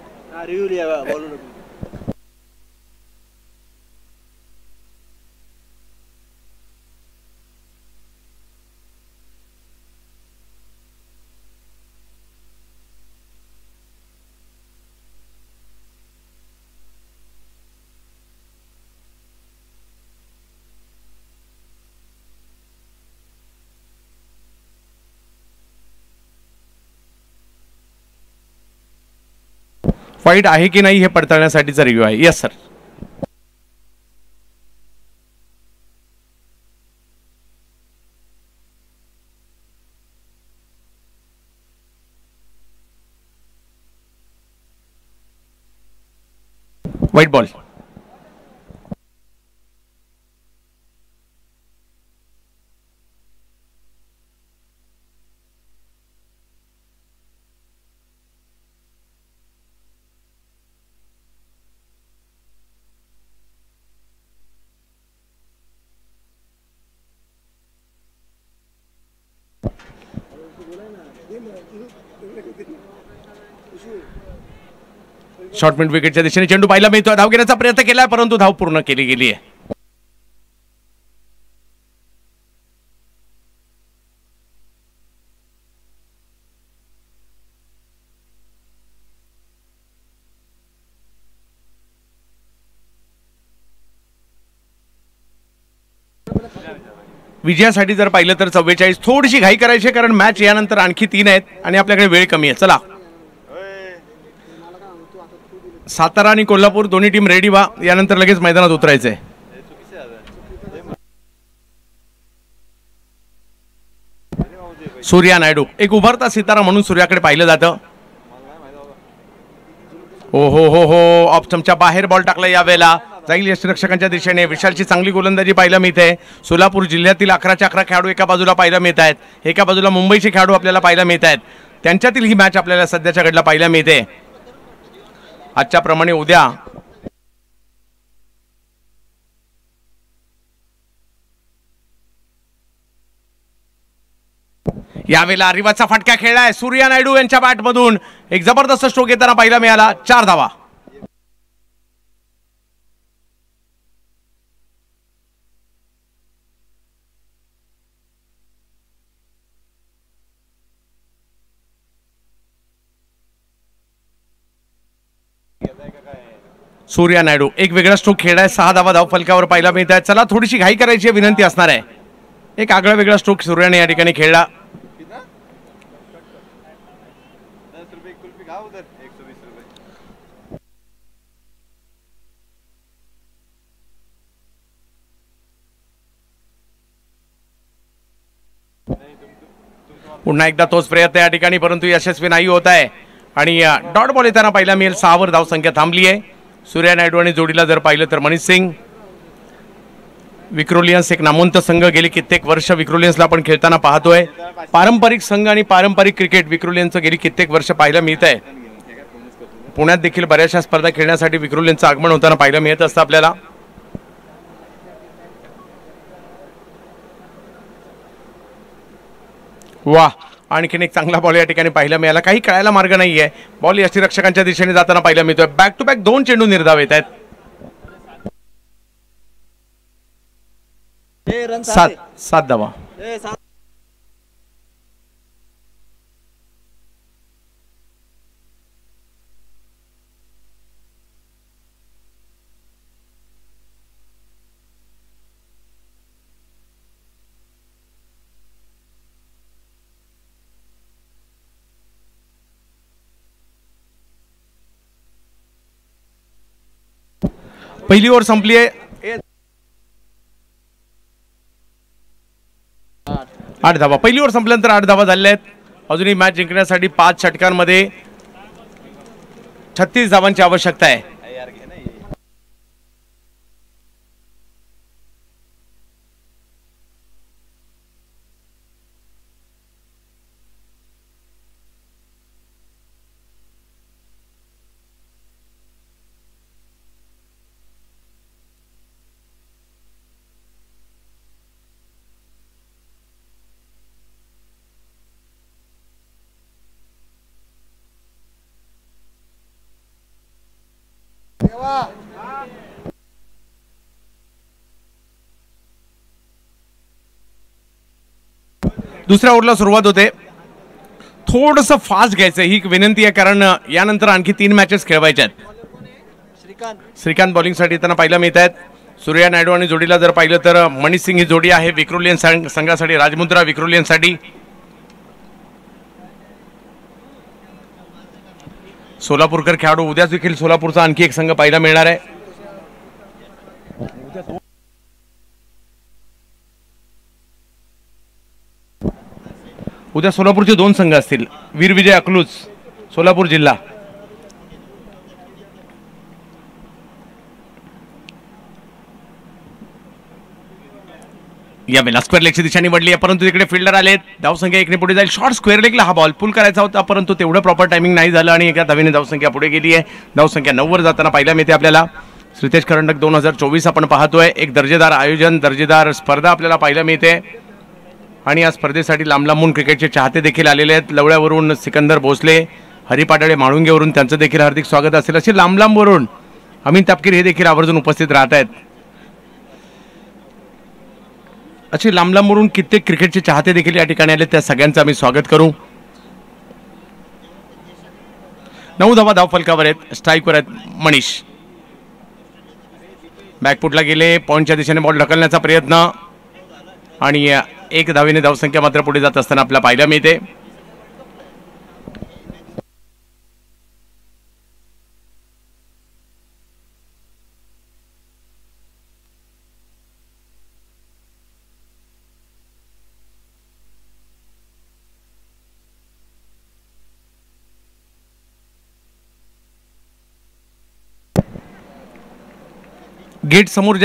फाईट आहे की नाही हे पडताळण्यासाठीचा रिव्ह्यू आहे. Yes sir. White ball. Short mid विकेटच्या दिशेने चेंडू पाहायला मिळतो. धाव घेण्याचा प्रयत्न केलाय, परंतु धाव पूर्ण केली गेली आहे. विजयासाठी जर पाहिलं तर 44. थोडीशी घाई करायची, कारण मॅच यानंतर आणखी 3 आहेत आणि आपल्याकडे वेळ कमी आहे. चला, सातारा आणि कोल्हापूर दोन्ही टीम रेडी व्हा, यानंतर लगेच मैदानात उतरायचंय. सूर्या नायडू एक उभरता सितारा म्हणून सूर्याकडे पाहिलं जातं. हो हो हो हो ऑफ स्टंपच्या बाहेर बॉल टाकला, यावेळेला जाईल यष्टिरक्षकांच्या दिशेने. विशालची चांगली गोलंदाजी पाहायला मिळते. सोलापूर जिल्ह्यातील 11च्या 11 खेळाडू एका बाजूला पाहायला मिळत आहेत, एका बाजूला मुंबईचे खेळाडू आपल्याला पाहायला मिळत आहेत. त्यांच्यातील ही मॅच आपल्याला सध्याच्या घडीला पाहायला मिळते. आजच्या प्रमाणे उद्या यावेळेला अरिवाचा फटका खेळलाय सूर्या नायडू यांच्या बॅटमधून. एक जबरदस्त स्ट्रोक येताना पाहायला मिळाला. 4 धावा. सूर्या नायडू एक वेगळा स्ट्रोक खेळलाय. 6 धावा धाव फलकावर पाहायला मिळत आहेत. चला थोडीशी घाई करायची विनंती असणार आहे. एक आगळा वेगळा स्ट्रोक सूर्याने या ठिकाणी खेळला. पुन्हा एकदा तोच प्रयत्न या ठिकाणी, परंतु यशस्वी नाही होत आहे. आणि डॉट बॉल येताना पाहिला मिळेल. 6वर धावसंख्या थांबली आहे. सूर्या नायडू आणि जोडीला जर पाहिलं तर मनीष सिंग. विक्रोलियन्स एक नामवंत संघ, गेली कित्येक वर्ष विक्रोलियन्सला आपण खेळताना पाहतोय. पारंपरिक संघ आणि पारंपरिक क्रिकेट विक्रोलियन्सचं गेली कित्येक वर्ष पाहायला मिळत आहे. पुण्यात देखील बऱ्याचशा स्पर्धा खेळण्यासाठी विक्रोलियन्सचं आगमन होताना पाहायला मिळत असतं आपल्याला. वाह, आणखीन एक चांगला बॉल या ठिकाणी पाहायला मिळाला. काही कळायला मार्ग नाहीये. बॉल यष्टिरक्षकांच्या दिशेने जाताना पाहायला मिळतोय. बॅक टू बॅक 2 चेंडू निर्धाव येत आहेत. 7 धावा. पहिली ओव्हर संपली आहे. 8 धावा. पहिली ओव्हर संपल्यानंतर 8 धावा झालेल्या आहेत. अजूनही मॅच जिंकण्यासाठी 5 षटकांमध्ये 36 धावांची आवश्यकता आहे. दुसऱ्या ओव्हरला सुरुवात होते. थोडंसं फास्ट घ्यायचं ही एक विनंती आहे, कारण यानंतर आणखी 3 मॅचेस खेळवायच्या आहेत. श्रीकांत बॉलिंगसाठी त्यांना पाहायला मिळत आहेत. सूर्या नायडू आणि जोडीला जर पाहिलं तर मनीष सिंग ही जोडी आहे विक्रोलियन्स संघासाठी. राजमुद्रा विक्रोलियन्ससाठी. सोलापूरकर खेळाडू. उद्या देखील सोलापूरचा आणखी एक संघ पाहायला मिळणार आहे. उद्या सोलापूरचे 2 संघ असतील. वीर विजय अकलूज सोलापूर जिल्हा. या बेला स्क्वेअर लेगची दिशा निवडली आहे, परंतु तिकडे फिल्डर आलेत. धावसंख्या 1 ने पुढे जाईल. शॉर्ट स्क्वेअर लेगला हा बॉल पुल करायचा होता, परंतु तेवढं प्रॉपर टायमिंग नाही झालं आणि एका धावेने धावसंख्या पुढे गेली आहे. धावसंख्या 9 वर जाताना पाहायला मिळते आपल्याला. श्रीतेश करंडक 2024 आपण पाहतोय. एक दर्जेदार आयोजन, दर्जेदार स्पर्धा आपल्याला पाहायला मिळते. आणि या स्पर्धेसाठी लांब लांबून क्रिकेटचे चाहते देखील आलेले आहेत. लवळ्यावरून सिकंदर भोसले, हरिपाटाळे माळुंगेवरून त्यांचं देखील हार्दिक स्वागत असेल. असे लांब लांबवरून अमिन तापकीर हे देखील आवर्जून उपस्थित राहत आहेत. असे लांब लांबवरून कित्येक क्रिकेटचे चाहते देखील या ठिकाणी आले. त्या सगळ्यांचं आम्ही स्वागत करू. 9 धावा धाव फलकावर आहेत. स्ट्राईकवर आहेत मनीष. बॅकफुटला गेले. पॉईंटच्या दिशेने बॉल ढकलण्याचा प्रयत्न आणि 1 धावेने धावसंख्या मात्र पुढे जात असताना आपल्याला पाहायला मिळते. गेट समोर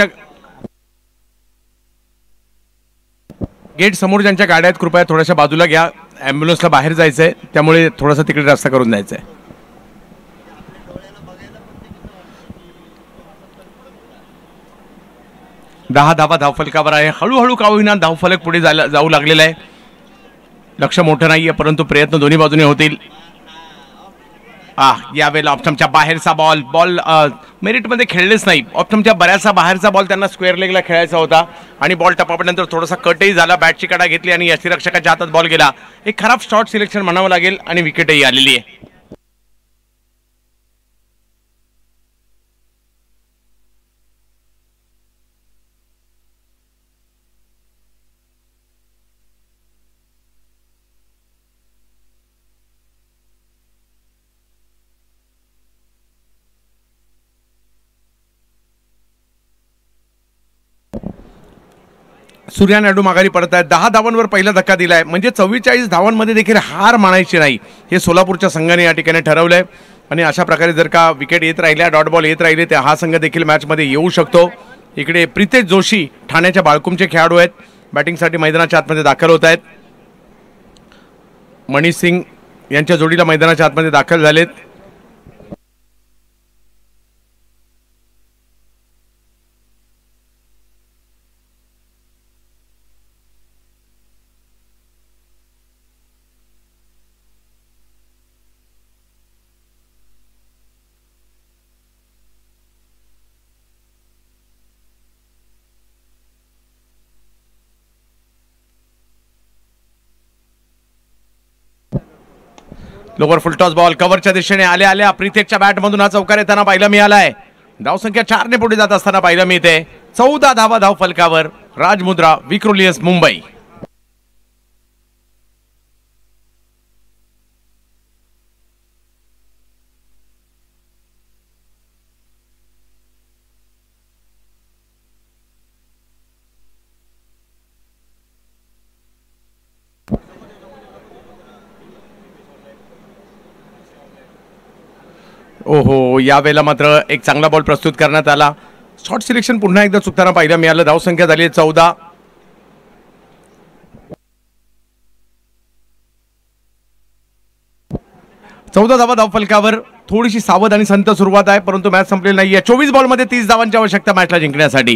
ज्यांच्या गाड्या आहेत कृपया थोड्याशा बाजूला घ्या. ॲम्ब्युलन्सला बाहेर जायचं आहे, त्यामुळे थोडासा तिकडे रस्ता करून द्यायचा आहे. दहा धावा धावफलकावर आहे. हळूहळू का होईना धावफलक पुढे जाऊ लागलेला आहे. लक्ष मोठं नाहीये, परंतु प्रयत्न दोन्ही बाजूने होतील. यावेळेला ऑप्शनच्या बाहेरचा बॉल मेरिटमध्ये खेळलेच नाही. ऑप्शनच्या बऱ्याचसा बाहेरचा बॉल त्यांना स्क्वेअर लेगला खेळायचा होता आणि बॉल टपापल्यानंतर थोडासा कटही झाला. बॅटची कडा घेतली आणि यष्टीरक्षकाच्या हातात बॉल गेला. एक खराब शॉट सिलेक्शन म्हणावं लागेल आणि विकेटही आलेली आहे. सूर्या नायडू माघारी पडत आहेत. 10 धावांवर पहिला धक्का दिलाय, म्हणजे 44 धावांमध्ये देखील हार मानायची नाही हे सोलापूरच्या संघाने या ठिकाणी ठरवलंय. आणि अशा प्रकारे जर का विकेट येत राहिल्या, डॉट बॉल येत राहिले, तर हा संघ देखील मॅचमध्ये येऊ शकतो. इकडे प्रितेश जोशी ठाण्याच्या बाळकुमचे खेळाडू आहेत, बॅटिंगसाठी मैदानाच्या आतमध्ये दाखल होत आहेत. मनीष सिंग यांच्या जोडीला मैदानाच्या आतमध्ये दाखल झालेत. लोवर फुलटॉस बॉल कव्हरच्या दिशेने आल्या प्रितेशच्या बॅटमधून हा चौकार येताना पाहायला मिळालाय. धावसंख्या 4 ने पुढे जात असताना पाहायला मिळते. 14 धावा धाव फलकावर. राजमुद्रा, विक्रोलियस, मुंबई. ओहो, यावेळेला मात्र एक चांगला बॉल प्रस्तुत करण्यात आला. शॉर्ट सिलेक्शन पुन्हा एकदा चुकताना पाहायला मिळालं. धावसंख्या झाली 14. धावा धावफलकावर. थोडीशी सावध आणि संत सुरुवात आहे, परंतु मॅच संपलेली नाहीये. 24 बॉलमध्ये 30 धावांची आवश्यकता मॅचला जिंकण्यासाठी.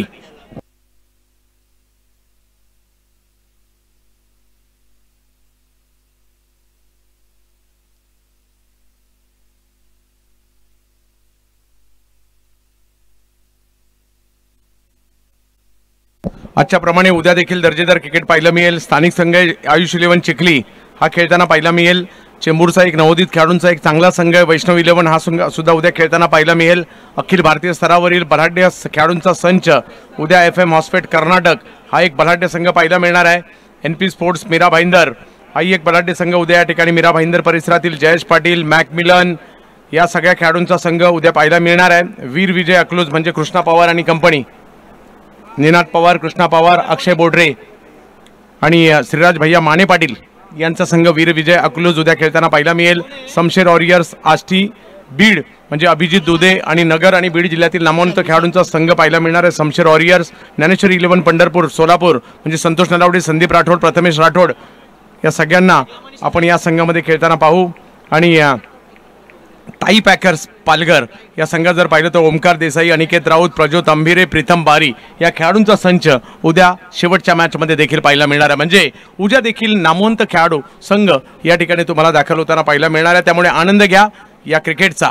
आजच्या प्रमाणे उद्या देखील दर्जेदार क्रिकेट पाहायला मिळेल. स्थानिक संघ आयुष 11 चिखली हा खेळताना पाहायला मिळेल. चेंबूरचा एक नवोदित खेळाडूंचा एक चांगला संघ आहे वैष्णव 11 हा संघ सुद्धा उद्या खेळताना पाहायला मिळेल. अखिल भारतीय स्तरावरील बलाढ्य खेळाडूंचा संच उद्या FM हॉस्पेट कर्नाटक हा एक बलाढ्य संघ पाहायला मिळणार आहे. NP स्पोर्ट्स मीरा भाईंदर हाही एक बलाढ्य संघ उद्या या ठिकाणी मीरा भाईंदर परिसरातील जयेश पाटील, मॅकमिलन या सगळ्या खेळाडूंचा संघ उद्या पाहायला मिळणार आहे. वीर विजय अकलूज म्हणजे कृष्णा पवार आणि कंपनी, निनाद पवार, कृष्णा पवार, अक्षय बोडरे आणि श्रीराज भैया माने पाटील यांचा संघ वीर विजय अकलूज उद्या खेळताना पाहायला मिळेल. शमशेर वॉरियर्स आष्टी बीड म्हणजे अभिजित दुधे आणि नगर आणि बीड जिल्ह्यातील नामवंत खेळाडूंचा संघ पाहायला मिळणार आहे. शमशेर वॉरियर्स, ज्ञानेश्वर 11 पंढरपूर, सोलापूर म्हणजे संतोष नलावडे, संदीप राठोड, प्रथमेश राठोड या सगळ्यांना आपण या संघामध्ये खेळताना पाहू. आणि ताई पॅकर्स पालघर या संघात जर पाहिलं तर ओमकार देसाई, अनिकेत राऊत, प्रज्योत अंभिरे, प्रीतम बारी या खेळाडूंचा संच उद्या शेवटच्या मॅचमध्ये देखील पाहायला मिळणार आहे. म्हणजे उद्या देखील नामवंत खेळाडू संघ या ठिकाणी तुम्हाला दाखल होताना पाहायला मिळणार आहे. त्यामुळे आनंद घ्या या क्रिकेटचा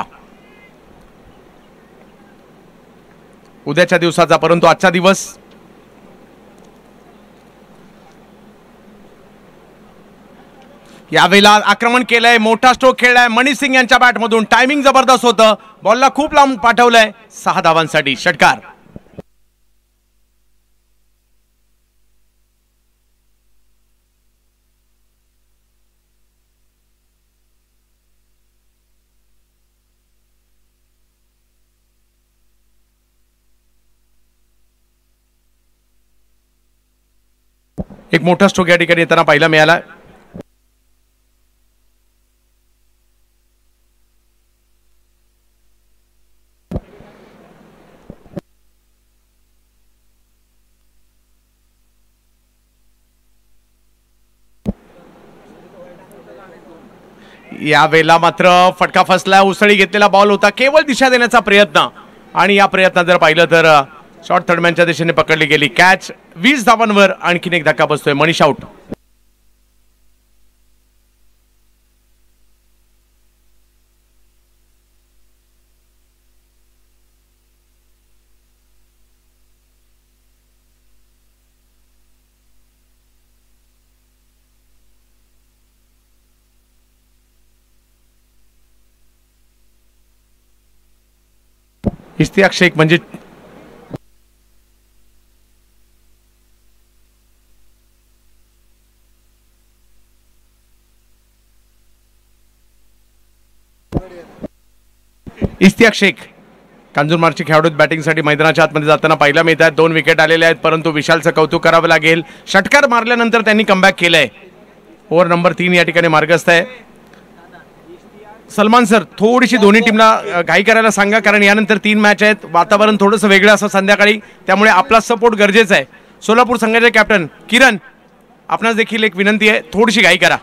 उद्याच्या दिवसाचा. परंतु आजचा दिवस यावेळेला आक्रमण केलंय, मोठा स्ट्रोक खेळलाय मनीष सिंग यांच्या बॅटमधून. टायमिंग जबरदस्त होतं, बॉलला खूप लांब पाठवलंय. 6 धावांसाठी षटकार. एक मोठा स्ट्रोक या ठिकाणी येताना पाहायला मिळाला. यावेळेला मात्र फटका फसला, उसळी घेतलेला बॉल होता, केवळ दिशा देण्याचा प्रयत्न आणि या प्रयत्नात जर पाहिलं तर शॉर्ट थर्डमॅनच्या दिशेने पकडली गेली कॅच. 20 धावांवर आणखीन एक धक्का बसतोय. मनीष आउट. इश्तियाक शेख म्हणजे इश्तियाक शेख कांजूरमार्गचे खेळाडू बॅटिंगसाठी मैदानाच्या आतमध्ये जाताना पाहायला मिळत आहेत. 2 विकेट आलेले आहेत, परंतु विशालचं कौतुक करावं लागेल. षटकार मारल्यानंतर त्यांनी कमबॅक केलंय. ओव्हर नंबर 3 या ठिकाणी मार्गस्थ आहे. सलमान सर, थोडीशी दोन्ही टीमला घाई करायला सांगा, कारण यानंतर 3 मॅच आहेत. वातावरण थोडंसं वेगळं असं संध्याकाळी, त्यामुळे आपला सपोर्ट गरजेचा आहे. सोलापूर संघाचे कॅप्टन किरण, आपणास देखील एक विनंती आहे, थोडीशी घाई करा.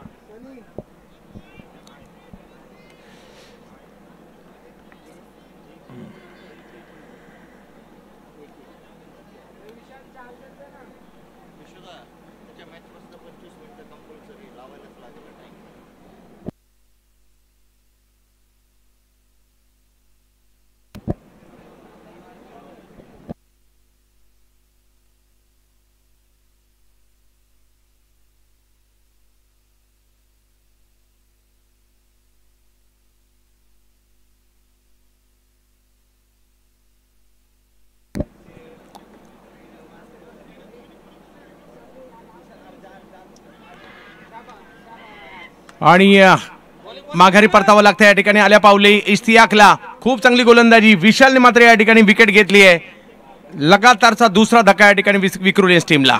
आणि माघारी परतावं लागतं या ठिकाणी आल्या पावले इश्तियाकला. खूप चांगली गोलंदाजी. विशालने मात्र या ठिकाणी विकेट घेतली आहे. लगातारचा दुसरा धक्का या ठिकाणी विक्रोलियन्स टीमला.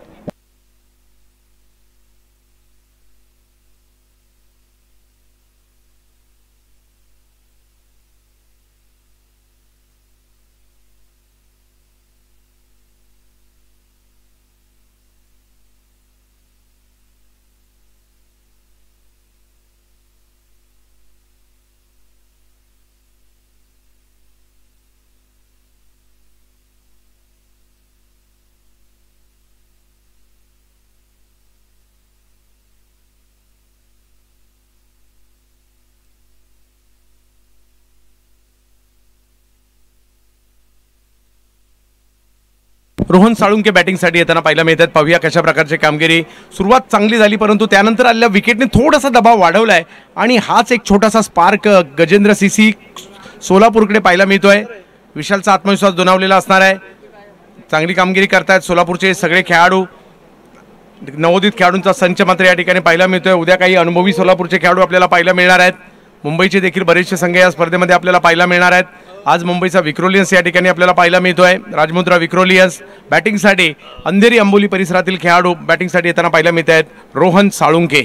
रोहन साळुंके बॅटिंगसाठी येताना पाहायला मिळतात. पाहूया कशा प्रकारची कामगिरी. सुरुवात चांगली झाली, परंतु त्यानंतर आलेल्या विकेटने थोडासा दबाव वाढवलाय आणि हाच एक छोटासा स्पार्क गजेंद्र सीसी सोलापूरकडे पाहायला मिळतोय. विशालचा आत्मविश्वास दुणावलेला असणार आहे. चांगली कामगिरी करतायत सोलापूरचे सगळे खेळाडू. नवोदित खेळाडूंचा संच मात्र या ठिकाणी पाहायला मिळतोय. उद्या काही अनुभवी सोलापूरचे खेळाडू आपल्याला पाहायला मिळणार आहेत. मुंबईचे देखील बरेचसे संघ या स्पर्धेमध्ये आपल्याला पाहायला मिळणार आहेत. आज मुंबईचा विक्रोलियन्स या ठिकाणी आपल्याला पाहायला मिळतोय. राजमुद्रा विक्रोलियन्स बॅटिंगसाठी अंधेरी अंबोली परिसरातील खेळाडू बॅटिंगसाठी येताना पाहायला मिळत आहेत. रोहन साळुंके.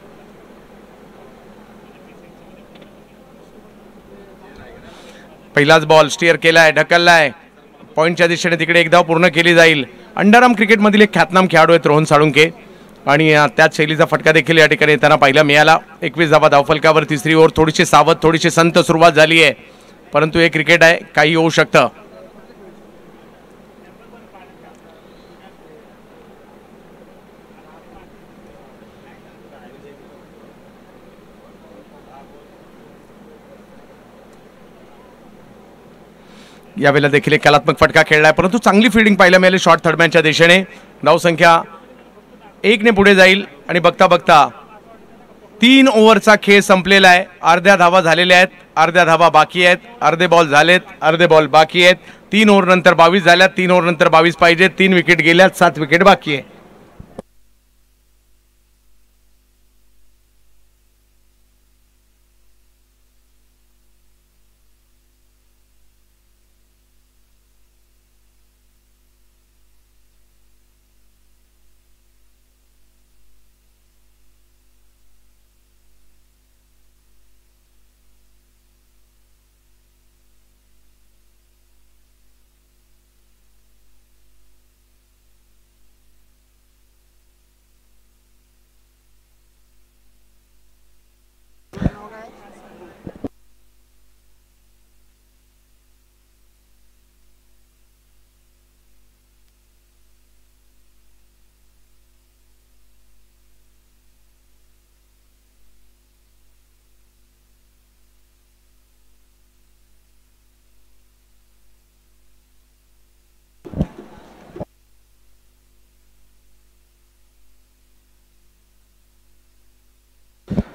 पहिलाच बॉल स्टिअर केलाय, ढकललाय पॉईंटच्या दिशेने. तिकडे एक धाव पूर्ण केली जाईल. अंडरआर्म क्रिकेटमधील एक ख्यातनाम खेळाडू आहेत रोहन साळुंके आणि त्याच शैलीचा फटका देखील या ठिकाणी येताना पाहायला मिळाला. 21 धावा धावफलकावर. तिसरी ओव्हर थोडीशी सावध, थोडीशी संत सुरुवात झाली आहे, परंतु हे क्रिकेट आहे, काही होऊ शकतं. यावेळेला देखील एक कलात्मक फटका खेळलाय, परंतु चांगली फिल्डिंग पाहायला मिळाली शॉर्ट थर्डमॅनच्या दिशेने. धावसंख्या 1 ने पुढे जाईल आणि बघता बघता 3 ओव्हरचा खेळ संपलेला आहे. अर्ध्या धावा झालेल्या आहेत, अर्ध्या धावा बाकी आहेत. अर्धे बॉल झालेत, अर्धे बॉल बाकी आहेत. 3 ओव्हर नंतर 22 झाल्यात. 3 ओव्हर नंतर 22 पाहिजेत. 3 विकेट गेल्यात, 7 विकेट बाकी आहे.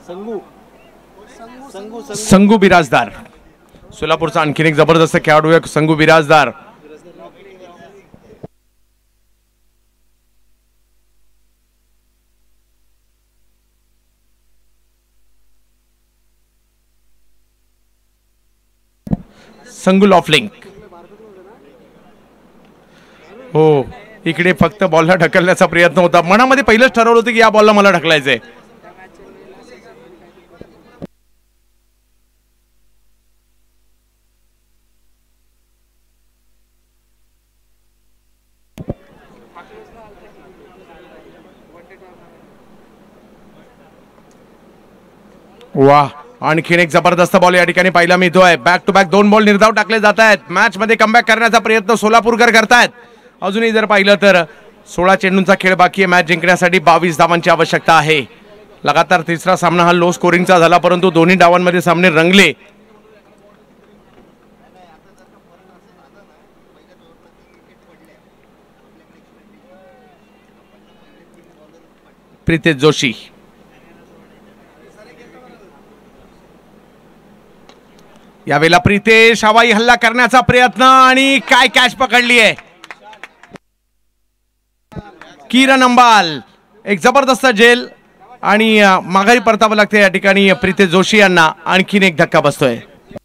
संगू बिराजदार, सोलापूरचा आणखीन एक जबरदस्त खेळाडू आहे संगू बिराजदार. संगू लॉफलिंग. हो, इकडे फक्त बॉलला ढकलण्याचा प्रयत्न होता. मनामध्ये पहिलंच ठरवलं होतं की या बॉलला मला ढकलायचंय. वाह, आणखीन एक जबरदस्त बॉल या ठिकाणी पाहायला मिळतोय. बॅक टू बॅक 2 बॉल निर्धाव टाकले जात आहेत. मॅच मध्ये कमबॅक करण्याचा प्रयत्न सोलापूरकर करतायत. अजूनही जर पाहिलं तर 16 चेंडूंचा खेळ बाकी आहे. मॅच जिंकण्यासाठी 22 धावांची आवश्यकता आहे. लगातार तिसरा सामना हा लो स्कोरिंगचा झाला, परंतु दोन्ही डावांमध्ये सामने रंगले. प्रीतेश जोशी, यावेळेला प्रीतेश हवाई हल्ला करण्याचा प्रयत्न आणि काय कॅच पकडली आहे. किरण अंबाल, एक जबरदस्त झेल आणि माघारी परतावं लागते या ठिकाणी प्रीतेश जोशी यांना. आणखीन एक धक्का बसतोय.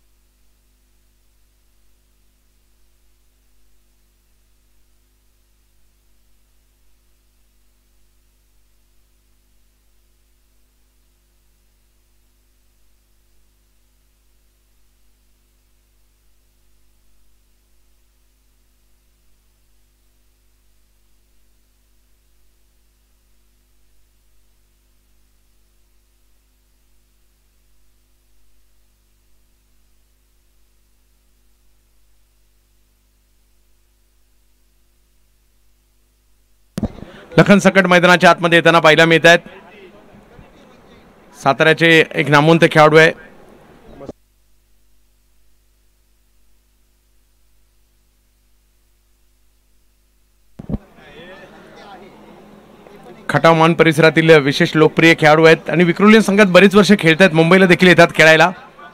लखन सकट मैदानाच्या आतमध्ये येताना पाहायला मिळत आहेत. साताऱ्याचे एक नामवंत खेळाडू आहे. खटाव मान परिसरातील विशेष लोकप्रिय खेळाडू आहेत आणि विक्रोलियन संघात बरीच वर्ष खेळतात. मुंबईला देखील येतात खेळायला.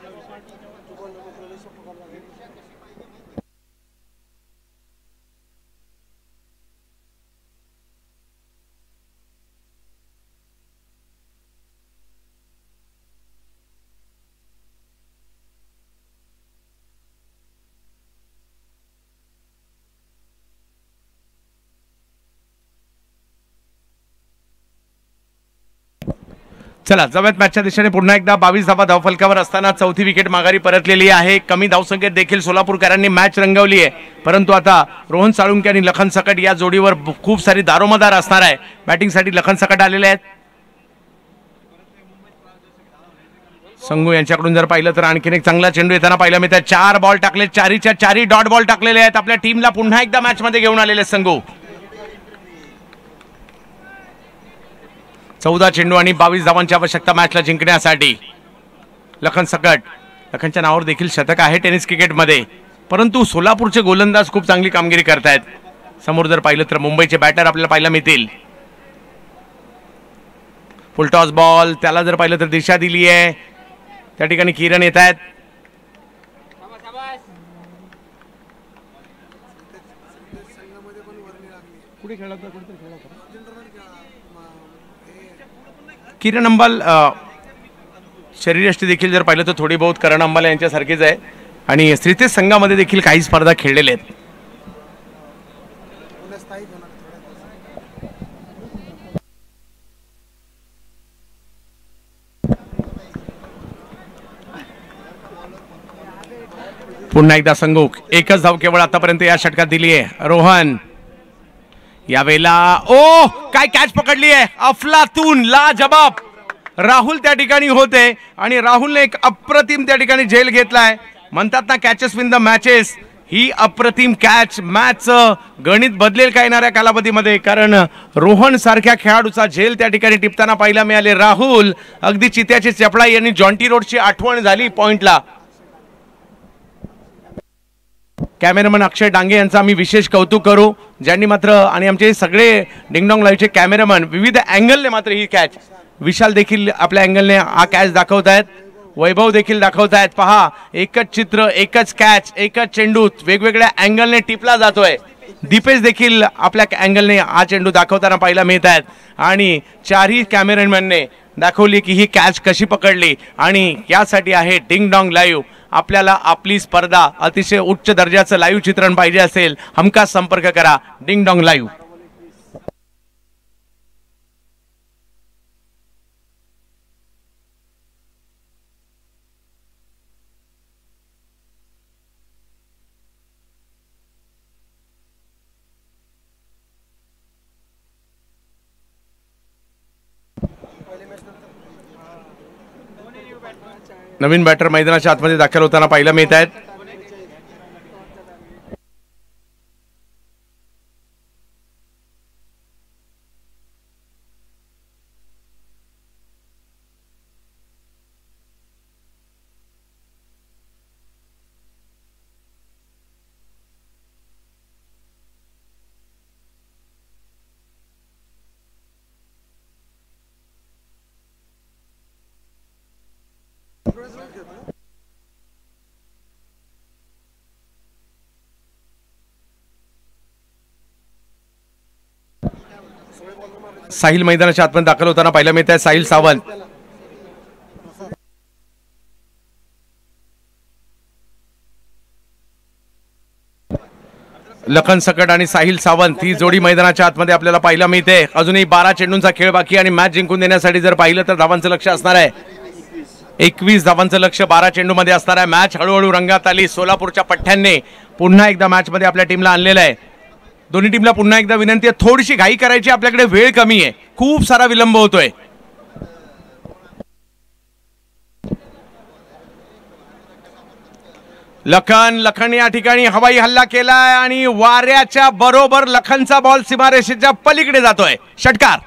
चला जाऊयात मॅचच्या दिशेने. पुन्हा एकदा 22 धावा धावफलकावर असताना चौथी विकेट माघारी परतलेली आहे. कमी धावसंख्येत देखील सोलापूरकरांनी मॅच रंगवली आहे, परंतु आता रोहन साळुंके आणि लखन सकट या जोडीवर खूप सारी दारोमदार असणार आहे. बॅटिंगसाठी लखन सकट आलेले आहेत. संगू यांच्याकडून जर पाहिलं तर आणखीन एक चांगला चेंडू येताना पाहायला मिळतात. 4 बॉल टाकले, 4च्या 4 डॉट बॉल टाकलेले आहेत. आपल्या टीमला पुन्हा एकदा मॅच मध्ये घेऊन आलेले संगू. 14 चेंडू आणि 22 धावांची आवश्यकता मॅचला जिंकण्यासाठी. लखन सकट, लखनच्या नावावर देखील शतक आहे टेनिस क्रिकेटमध्ये, परंतु सोलापूरचे गोलंदाज खूप चांगली कामगिरी करतायत. समोर जर पाहिलं तर मुंबईचे बॅटर आपल्याला पाहायला मिळतील. फुलटॉस बॉल, त्याला जर पाहिलं तर दिशा दिली आहे. त्या ठिकाणी किरण येत आहेत. किरण अंबाल शरीरयष्टी देखील जर पाहिलं तर थोडी बहुत करण अंबाल यांच्यासारखीच आहे आणि श्रीतेज संघामध्ये देखील काही स्पर्धा खेळलेले आहेत. पुन्हा एकदा संगू, एकच धाव केवळ आतापर्यंत या षटकात दिली आहे. रोहन यावेळेला ओ काय कॅच पकडली आहे. अफलातून लाजबाब राहुल त्या ठिकाणी होते आणि राहुलने एक अप्रतिम त्या ठिकाणी झेल घेतलाय. म्हणतात ना कॅचेस विन द मॅचेस. ही अप्रतिम कॅच मॅच गणित बदलेल का येणाऱ्या कालावधीमध्ये, कारण रोहन सारख्या खेळाडूचा झेल त्या ठिकाणी टिपताना पाहायला मिळाले. राहुल अगदी चित्याची चपळाई यांनी जॉन्टी रोडची आठवण झाली पॉइंटला. कॅमेरामन अक्षय डांगे यांचा आम्ही विशेष कौतुक करू, ज्यांनी मात्र आणि आमचे सगळे डिंगडॉंग लाईव्हचे कॅमेरामन विविध अँगलने मात्र ही कॅच विशाल देखील आपल्या अँगलने हा कॅच दाखवतायत, वैभव देखील दाखवतायत. पहा, एकच चित्र, एकच कॅच, एकच चेंडू वेगवेगळ्या अँगलने टिपला जातोय. दीपेश देखील आपल्या अँगलने हा चेंडू दाखवताना पाहायला मिळत आहेत आणि चारही कॅमेरामॅनने दाखवली की ही कॅच कशी पकडली. आणि यासाठी आहे डिंग डॉंग लाईव्ह. आपल्याला आपली स्पर्धा अतिशय उच्च दर्जाचं लाईव्ह चित्रण पाहिजे असेल, हमखास संपर्क करा डिंग डॉंग लाईव्ह. नवीन बॅटर मैदानाच्या आतमध्ये दाखल होताना पाहायला मिळत आहेत. साहिल मैदानाच्या आतमध्ये दाखल होताना पाहायला मिळत आहे. साहिल सावंत, लखन सकट आणि साहिल सावंत ही जोडी मैदानाच्या आतमध्ये आपल्याला पाहायला मिळते. अजूनही 12 चेंडूंचा खेळ बाकी आणि मॅच जिंकून देण्यासाठी जर पाहिलं तर धावांचं लक्ष असणार आहे. 21 धावांचं लक्ष 12 चेंडूमध्ये असणार आहे. मॅच हळूहळू रंगात आली. सोलापूरच्या पठ्ठ्यांनी पुन्हा एकदा मॅच मध्ये आपल्या टीमला आणलेलं आहे. दोन्ही टीमला पुन्हा एकदा विनंती आहे, थोडीशी घाई करायची, आपल्याकडे वेळ कमी आहे, खूप सारा विलंब होतोय. लखन या ठिकाणी हवाई हल्ला केलाय आणि वाऱ्याच्या बरोबर लखनचा बॉल सीमारेषेच्या पलीकडे जातोय. षटकार.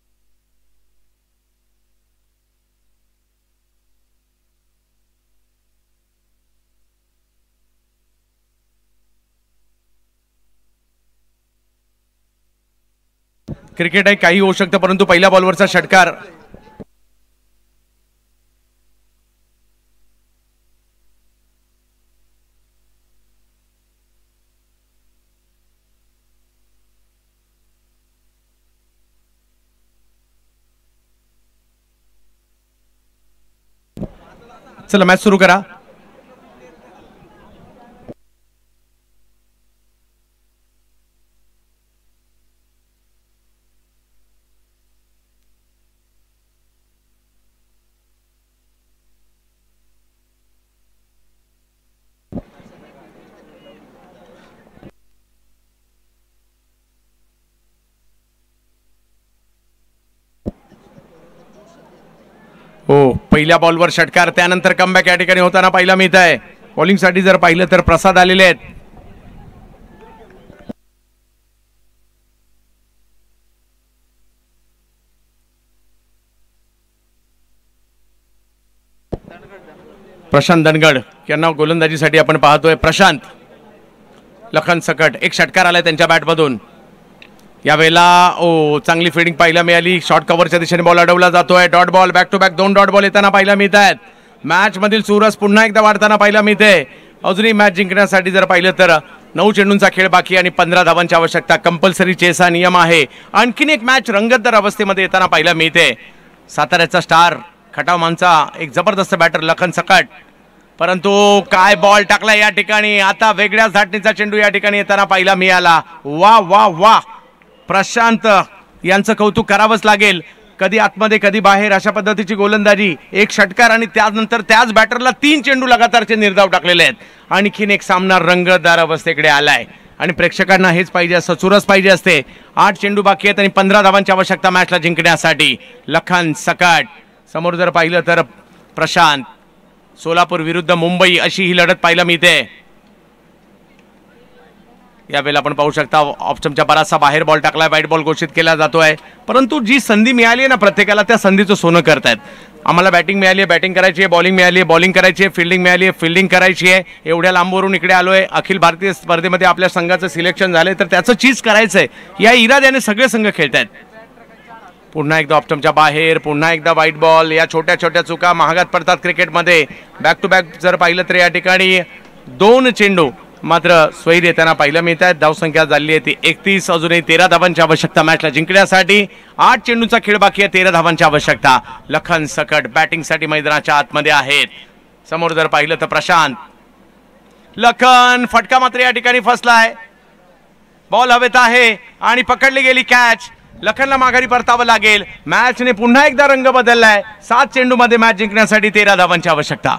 क्रिकेट आहे, काही होऊ शकतं, परंतु पहिल्या बॉलवरचा षटकार. चला मॅच सुरू करा. हो, पहिल्या बॉलवर षटकार, त्यानंतर कमबॅक या ठिकाणी होताना पाहायला मिळत आहे. बॉलिंगसाठी जर पाहिलं तर प्रसाद आलेले आहेत. प्रशांत दनगड यांना गोलंदाजीसाठी आपण पाहतोय. प्रशांत, लखन सकट, एक षटकार आलाय त्यांच्या बॅटमधून. यावेळेला चांगली फिल्डिंग पाहायला मिळाली. शॉर्ट कव्हरच्या दिशेने बॉल अडवला जातोय. Dot ball, back to back 2 dot ball येताना पाहायला मिळत आहेत. मॅच मधील चुरस पुन्हा एकदा वाढताना पाहायला मिळते. अजूनही मॅच जिंकण्यासाठी जर पाहिलं तर 9 चेंडूंचा खेळ बाकी आणि 15 धावांची आवश्यकता. कंपल्सरी चेस नियम आहे. आणखीन एक मॅच रंगतदार अवस्थेमध्ये येताना पाहायला मिळते. साताऱ्याचा स्टार खटावमानचा एक जबरदस्त बॅटर लखन सकट, परंतु काय बॉल टाकला या ठिकाणी. आता वेगळ्याच धाटणीचा चेंडू या ठिकाणी येताना पाहायला मिळाला. वा वा वा, प्रशांत यांचं कौतुक करावंच लागेल. कधी आतमध्ये कधी बाहेर अशा पद्धतीची गोलंदाजी. एक षटकार आणि त्यानंतर त्याच बॅटरला 3 चेंडू लगातारचे निर्धाव टाकलेले आहेत. आणखीन एक सामना रंगतदार अवस्थेकडे आलाय आणि प्रेक्षकांना हेच पाहिजे असतं, चुरस पाहिजे असते. 8 चेंडू बाकी आहेत आणि 15 धावांची आवश्यकता मॅचला जिंकण्यासाठी. लखन सकट समोर जर पाहिलं तर प्रशांत. सोलापूर विरुद्ध मुंबई अशी ही लढत पाहायला मिळते. यावेळेला आपण पाहू शकता ऑप्शनच्या बराचसा बाहेर बॉल टाकलाय. वाईट बॉल घोषित केला जातोय, परंतु जी संधी मिळाली आहे ना प्रत्येकाला, त्या संधीचं सोनं करतायत. आम्हाला बॅटिंग मिळाली आहे, बॅटिंग करायची आहे, बॉलिंग मिळाली आहे, बॉलिंग करायची आहे, फिल्डिंग मिळाली आहे, फिल्डिंग करायची आहे. एवढ्या लांबवरून इकडे आलोय. अखिल भारतीय स्पर्धेमध्ये आपल्या संघाचं सिलेक्शन झालंय तर त्याचं चीज करायचंय या इराद्याने सगळे संघ खेळतायत. पुन्हा एकदा ऑप्टमच्या बाहेर, पुन्हा एकदा व्हाईट बॉल. या छोट्या छोट्या चुका महागात पडतात क्रिकेटमध्ये. बॅक टू बॅक जर पाहिलं तर या ठिकाणी 2 चेंडू मात्र स्वैर येताना पाहायला मिळत आहेत. धावसंख्या झाली आहे ती 31. अजूनही 13 धावांची आवश्यकता मॅचला जिंकण्यासाठी. 8 चेंडूचा खेळ बाकी आहे, 13 धावांची आवश्यकता. लखन सकट बॅटिंगसाठी मैदानाच्या आतमध्ये आहेत. समोर जर पाहिलं तर प्रशांत. लखन फटका मात्र या ठिकाणी फसलाय. बॉल हवेत आहे आणि पकडली गेली कॅच. लखनला माघारी परतावं लागेल. मॅचने पुन्हा एकदा रंग बदललाय. 7 चेंडूमध्ये मॅच जिंकण्यासाठी 13 धावांची आवश्यकता.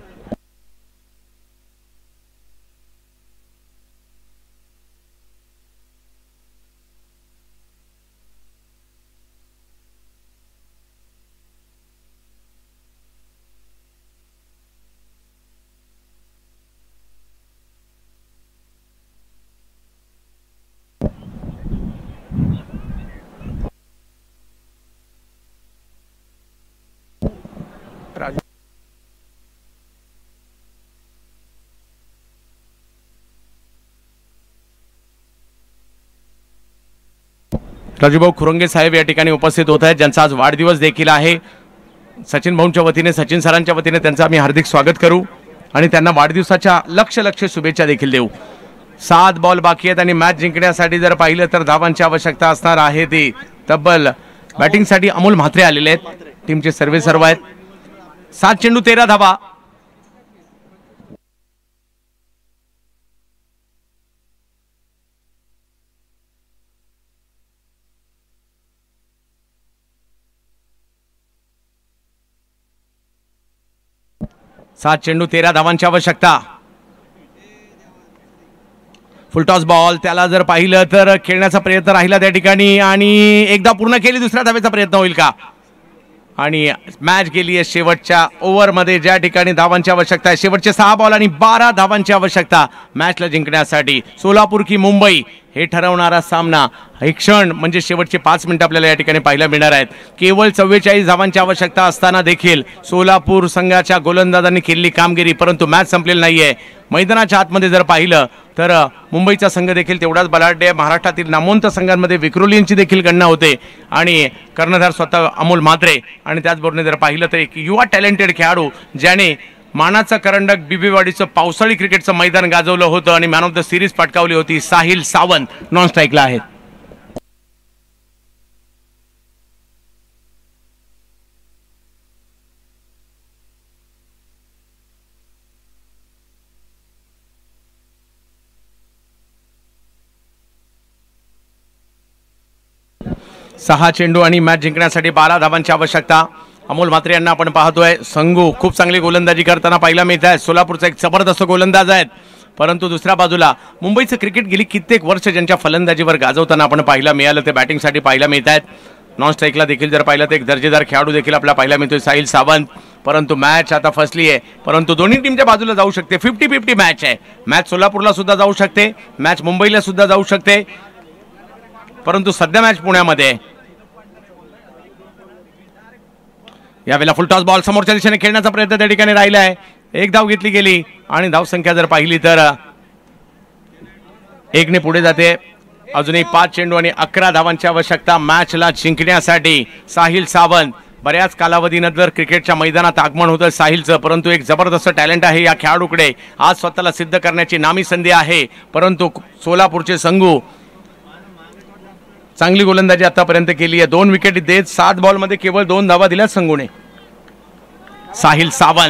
राजूभाऊ खुरंगे साहेब या ठिकाणी उपस्थित होत आहेत, ज्यांचा आज वाढदिवस देखील आहे. सचिन भाऊंच्या वतीने, सचिन सरांच्या वतीने त्यांचं आम्ही हार्दिक स्वागत करू आणि त्यांना वाढदिवसाच्या लक्ष शुभेच्छा देखील देऊ. 7 बॉल बाकी आहेत आणि मॅच जिंकण्यासाठी जर पाहिलं तर धावांची आवश्यकता असणार आहे. ती तब्बल बॅटिंगसाठी अमोल म्हात्रे आलेले आहेत, टीमचे सर्व आहेत. 7 चेंडू 13 धावा. सात चेंडू 13 धावांची आवश्यकता. फुलटॉस बॉल, त्याला जर पाहिलं तर खेळण्याचा प्रयत्न राहिला त्या ठिकाणी आणि एकदा पूर्ण केली. दुसऱ्या धावेचा प्रयत्न होईल का? आणि मॅच गेली आहे शेवटच्या ओव्हरमध्ये, ज्या ठिकाणी धावांची आवश्यकता आहे. शेवटचे 6 बॉल आणि 12 धावांची आवश्यकता मॅचला जिंकण्यासाठी. सोलापूर की मुंबई हे ठरवणारा सामना. हे क्षण म्हणजे शेवटचे 5 मिनिटं आपल्याला या ठिकाणी पाहायला मिळणार आहेत. केवळ 44 धावांची आवश्यकता असताना देखील सोलापूर संघाच्या गोलंदाजांनी केलेली कामगिरी, परंतु मॅच संपलेली नाहीये. मैदानाच्या आतमध्ये जर पाहिलं तर मुंबईचा संघ देखील तेवढाच बलाढ्य आहे. महाराष्ट्रातील नामवंत संघांमध्ये विक्रोली यांची देखील गणना होते आणि कर्णधार स्वतः अमोल म्हात्रे. आणि त्याचबरोबर जर पाहिलं तर एक युवा टॅलेंटेड खेळाडू ज्याने मानाचा करंडक बिबीवाडीचं पावसाळी क्रिकेटचं मैदान गाजवलं होतं आणि मॅन ऑफ द सिरीज पटकावली होती, साहिल सावंत नॉन स्ट्राईकला आहेत. सहा चेंडू आणि मॅच जिंकण्यासाठी 12 धावांची आवश्यकता. अमोल म्हात्रे यांना आपण पाहतोय. संघू खूप चांगली गोलंदाजी करताना पाहायला मिळत आहे. सोलापूरचा एक जबरदस्त गोलंदाज आहेत, परंतु दुसऱ्या बाजूला मुंबईचं क्रिकेट गेली कित्येक वर्ष ज्यांच्या फलंदाजीवर गाजवताना आपण पाहायला मिळालं ते बॅटिंगसाठी पाहायला मिळत आहेत. नॉन स्ट्राईकला देखील जर पाहिलं तर एक दर्जेदार खेळाडू देखील आपल्याला पाहायला मिळतोय, साहिल सावंत. परंतु मॅच आता फसली आहे, परंतु दोन्ही टीमच्या बाजूला जाऊ शकते. 50-50 मॅच आहे. मॅच सोलापूरला सुद्धा जाऊ शकते, मॅच मुंबईला सुद्धा जाऊ शकते, परंतु सध्या मॅच पुण्यामध्ये. यावेळेला फुलटॉस बॉल समोरच्या दिशेने खेळण्याचा प्रयत्न त्या ठिकाणी राहिला आहे. एक धाव घेतली गेली आणि धावसंख्या जर पाहिली तर 1 ने पुढे जाते. अजूनही 5 चेंडू आणि 11 धावांची आवश्यकता मॅचला जिंकण्यासाठी. साहिल सावंत, बऱ्याच कालावधीनंतर क्रिकेटच्या मैदानात आगमन होतं साहिलचं, परंतु एक जबरदस्त टॅलेंट आहे या खेळाडूकडे. आज स्वतःला सिद्ध करण्याची नामी संधी आहे, परंतु सोलापूरचे संघू चांगली गोलंदाजी आतापर्यंत केली आहे. 2 विकेट देत 7 बॉलमध्ये केवळ 2 धावा दिल्या संघूने. साहिल सावंत,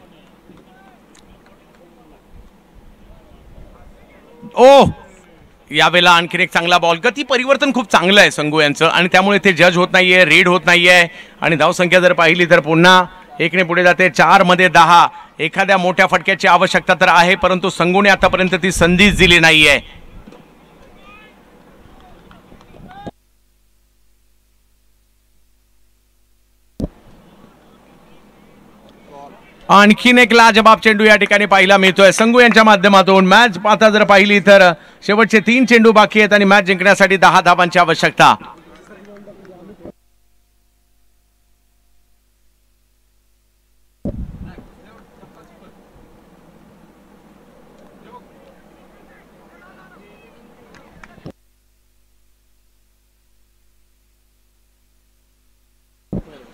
ओ यावेळेला आणखीन एक चांगला बॉल. गती परिवर्तन खूप चांगलं आहे संघू यांचं आणि त्यामुळे ते जज होत नाहीये, रीड होत नाहीये. आणि धावसंख्या जर पाहिली तर पुन्हा 1 ने पुढे जाते. 4 मध्ये 10. एखाद्या मोठ्या फटक्याची आवश्यकता तर आहे, परंतु संघूने आतापर्यंत ती संधीच दिली नाहीये. आणखीन एक लाजबाब चेंडू या ठिकाणी पाहायला मिळतोय संघू यांच्या माध्यमातून. मॅच आता जर पाहिली तर शेवटचे 3 चेंडू बाकी आहेत आणि मॅच जिंकण्यासाठी 10 धावांची आवश्यकता.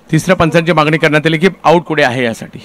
तिसऱ्या पंचांची मागणी करण्यात आली की आउट कुठे आहे यासाठी.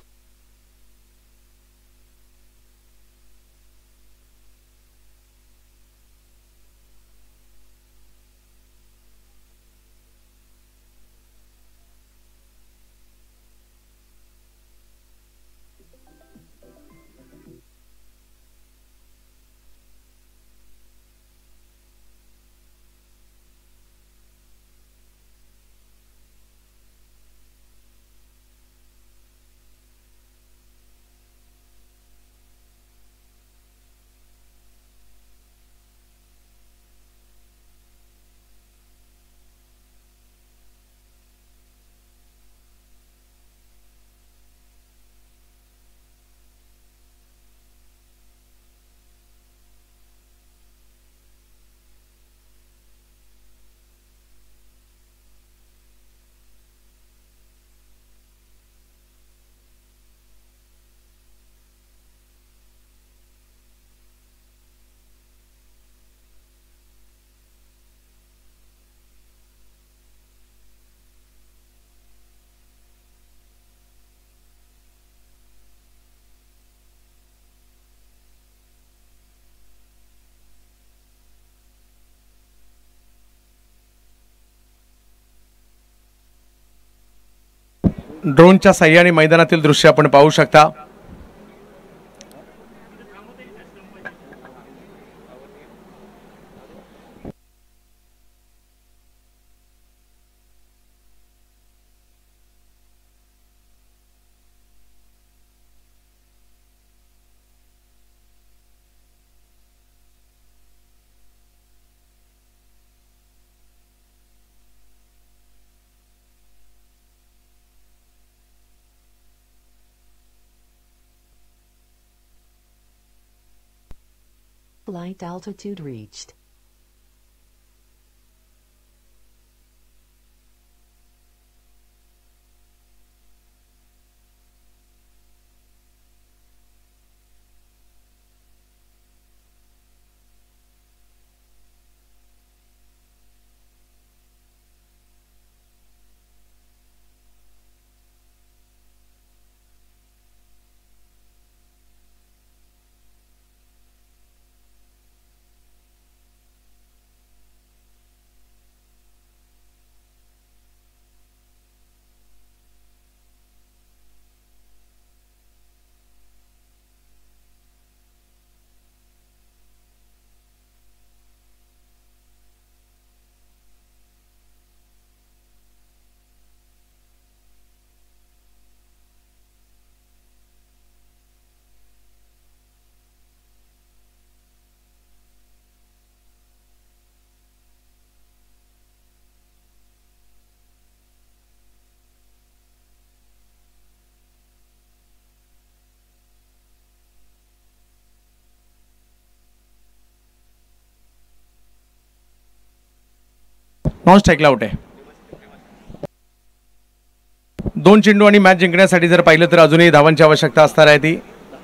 ड्रोनच्या साह्याने मैदानातील दृश्य आपण पाहू शकता. Flight altitude reached. नॉन स्ट्राईकला आउट आहे. 2 चेंडू आणि मॅच जिंकण्यासाठी जर पाहिलं तर अजूनही धावांची आवश्यकता असणार आहे ती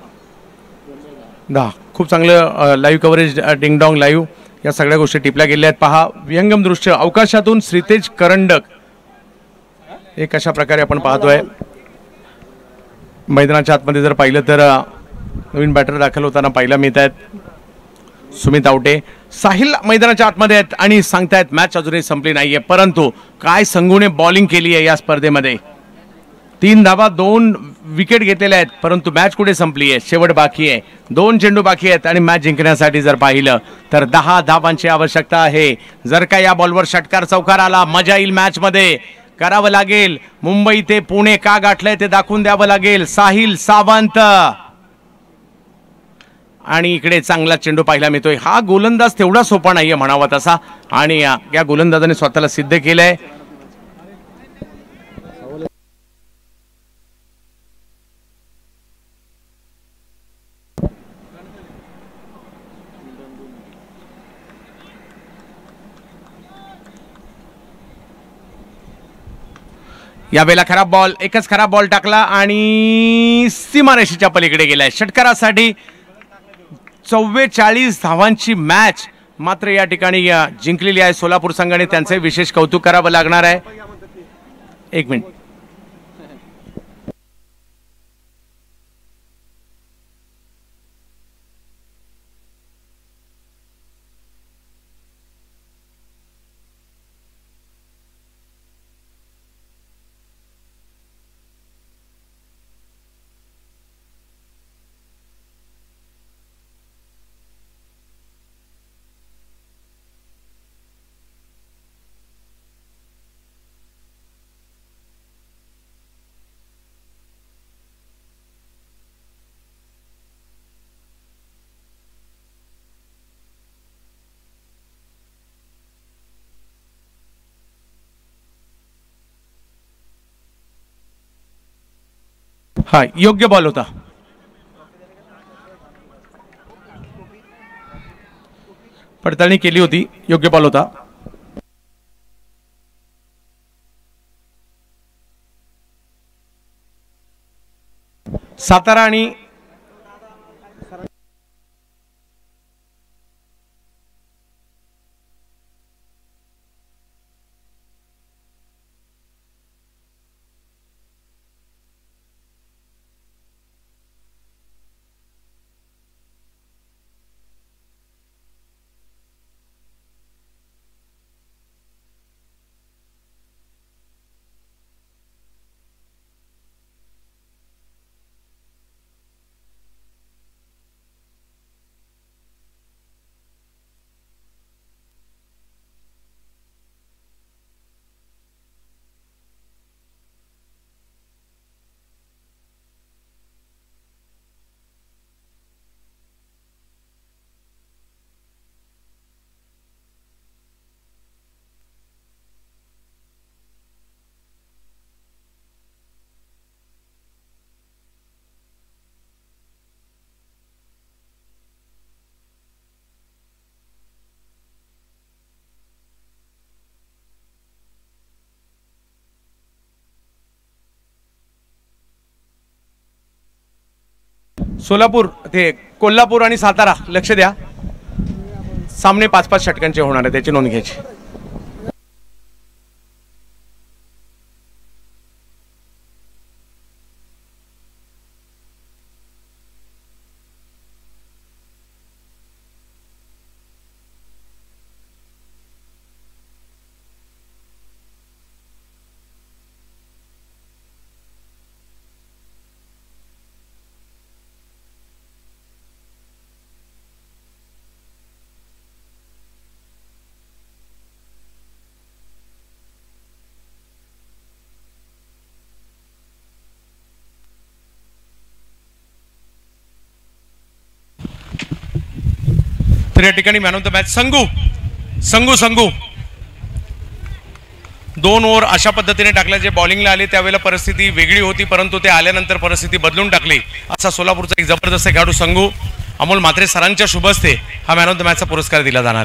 10. खूप चांगलं लाईव्ह कव्हरेज, डिंगडॉंग लाईव्ह या सगळ्या गोष्टी टिपल्या गेल्या आहेत. पहा विहंगम दृश्य अवकाशातून श्रीतेज करंडक हे कशा प्रकारे आपण पाहतोय. मैदानाच्या आतमध्ये जर पाहिलं तर नवीन बॅटर दाखल होताना पाहायला मिळत आहेत. सुमित आवटे, साहिल मैदानाच्या आतमध्ये आहेत आणि सांगतायत मॅच अजूनही संपली नाहीये, परंतु काय संघूने बॉलिंग केली आहे या स्पर्धेमध्ये. 3 धावा 2 विकेट घेतलेल्या आहेत, परंतु मॅच कुठे संपली आहे, शेवट बाकी आहे. 2 चेंडू बाकी आहेत आणि मॅच जिंकण्यासाठी जर पाहिलं तर 10 धावांची आवश्यकता आहे. जर का या बॉलवर षटकार चौकार आला मजा येईल. मॅच मध्ये करावं लागेल, मुंबई ते पुणे का गाठलंय ते दाखवून द्यावं लागेल. साहिल सावंत आणि इकडे चांगला चेंडू पाहायला मिळतोय. हा गोलंदाज तेवढा सोपा नाहीये म्हणावा तसा आणि या गोलंदाजाने स्वतःला सिद्ध केलंय. यावेळेला खराब बॉल, एकच खराब बॉल टाकला आणि सीमारेषेच्या पलीकडे गेलाय. षटकारासाठी 44 धावांची मॅच मात्र या ठिकाणी जिंकलेली आहे सोलापूर संघाने. त्यांचे विशेष कौतुक करावं लागणार आहे. एक मिनिट. हा योग्य बॉल होता. पडताळणी केली होती, योग्य बॉल होता. सातारा आणि सोलापूर ते कोल्हापूर आणि सातारा लक्ष द्या. सामने 5-5 षटकांचे होणार आहे, त्याची नोंद घ्यायची. तर या ठिकाणी man of the match Sangu 2 over अशा पद्धतीने टाकल्या. जे बॉलिंगला आले त्यावेळेला परिस्थिती वेगळी होती, परंतु ते आल्यानंतर परिस्थिती बदलून टाकली. असा सोलापूरचा एक जबरदस्त खेळाडू संगू. अमोल म्हात्रे सरांच्या शुभ हस्ते हा मॅन ऑफ द मॅचचा पुरस्कार दिला जाणार आहे.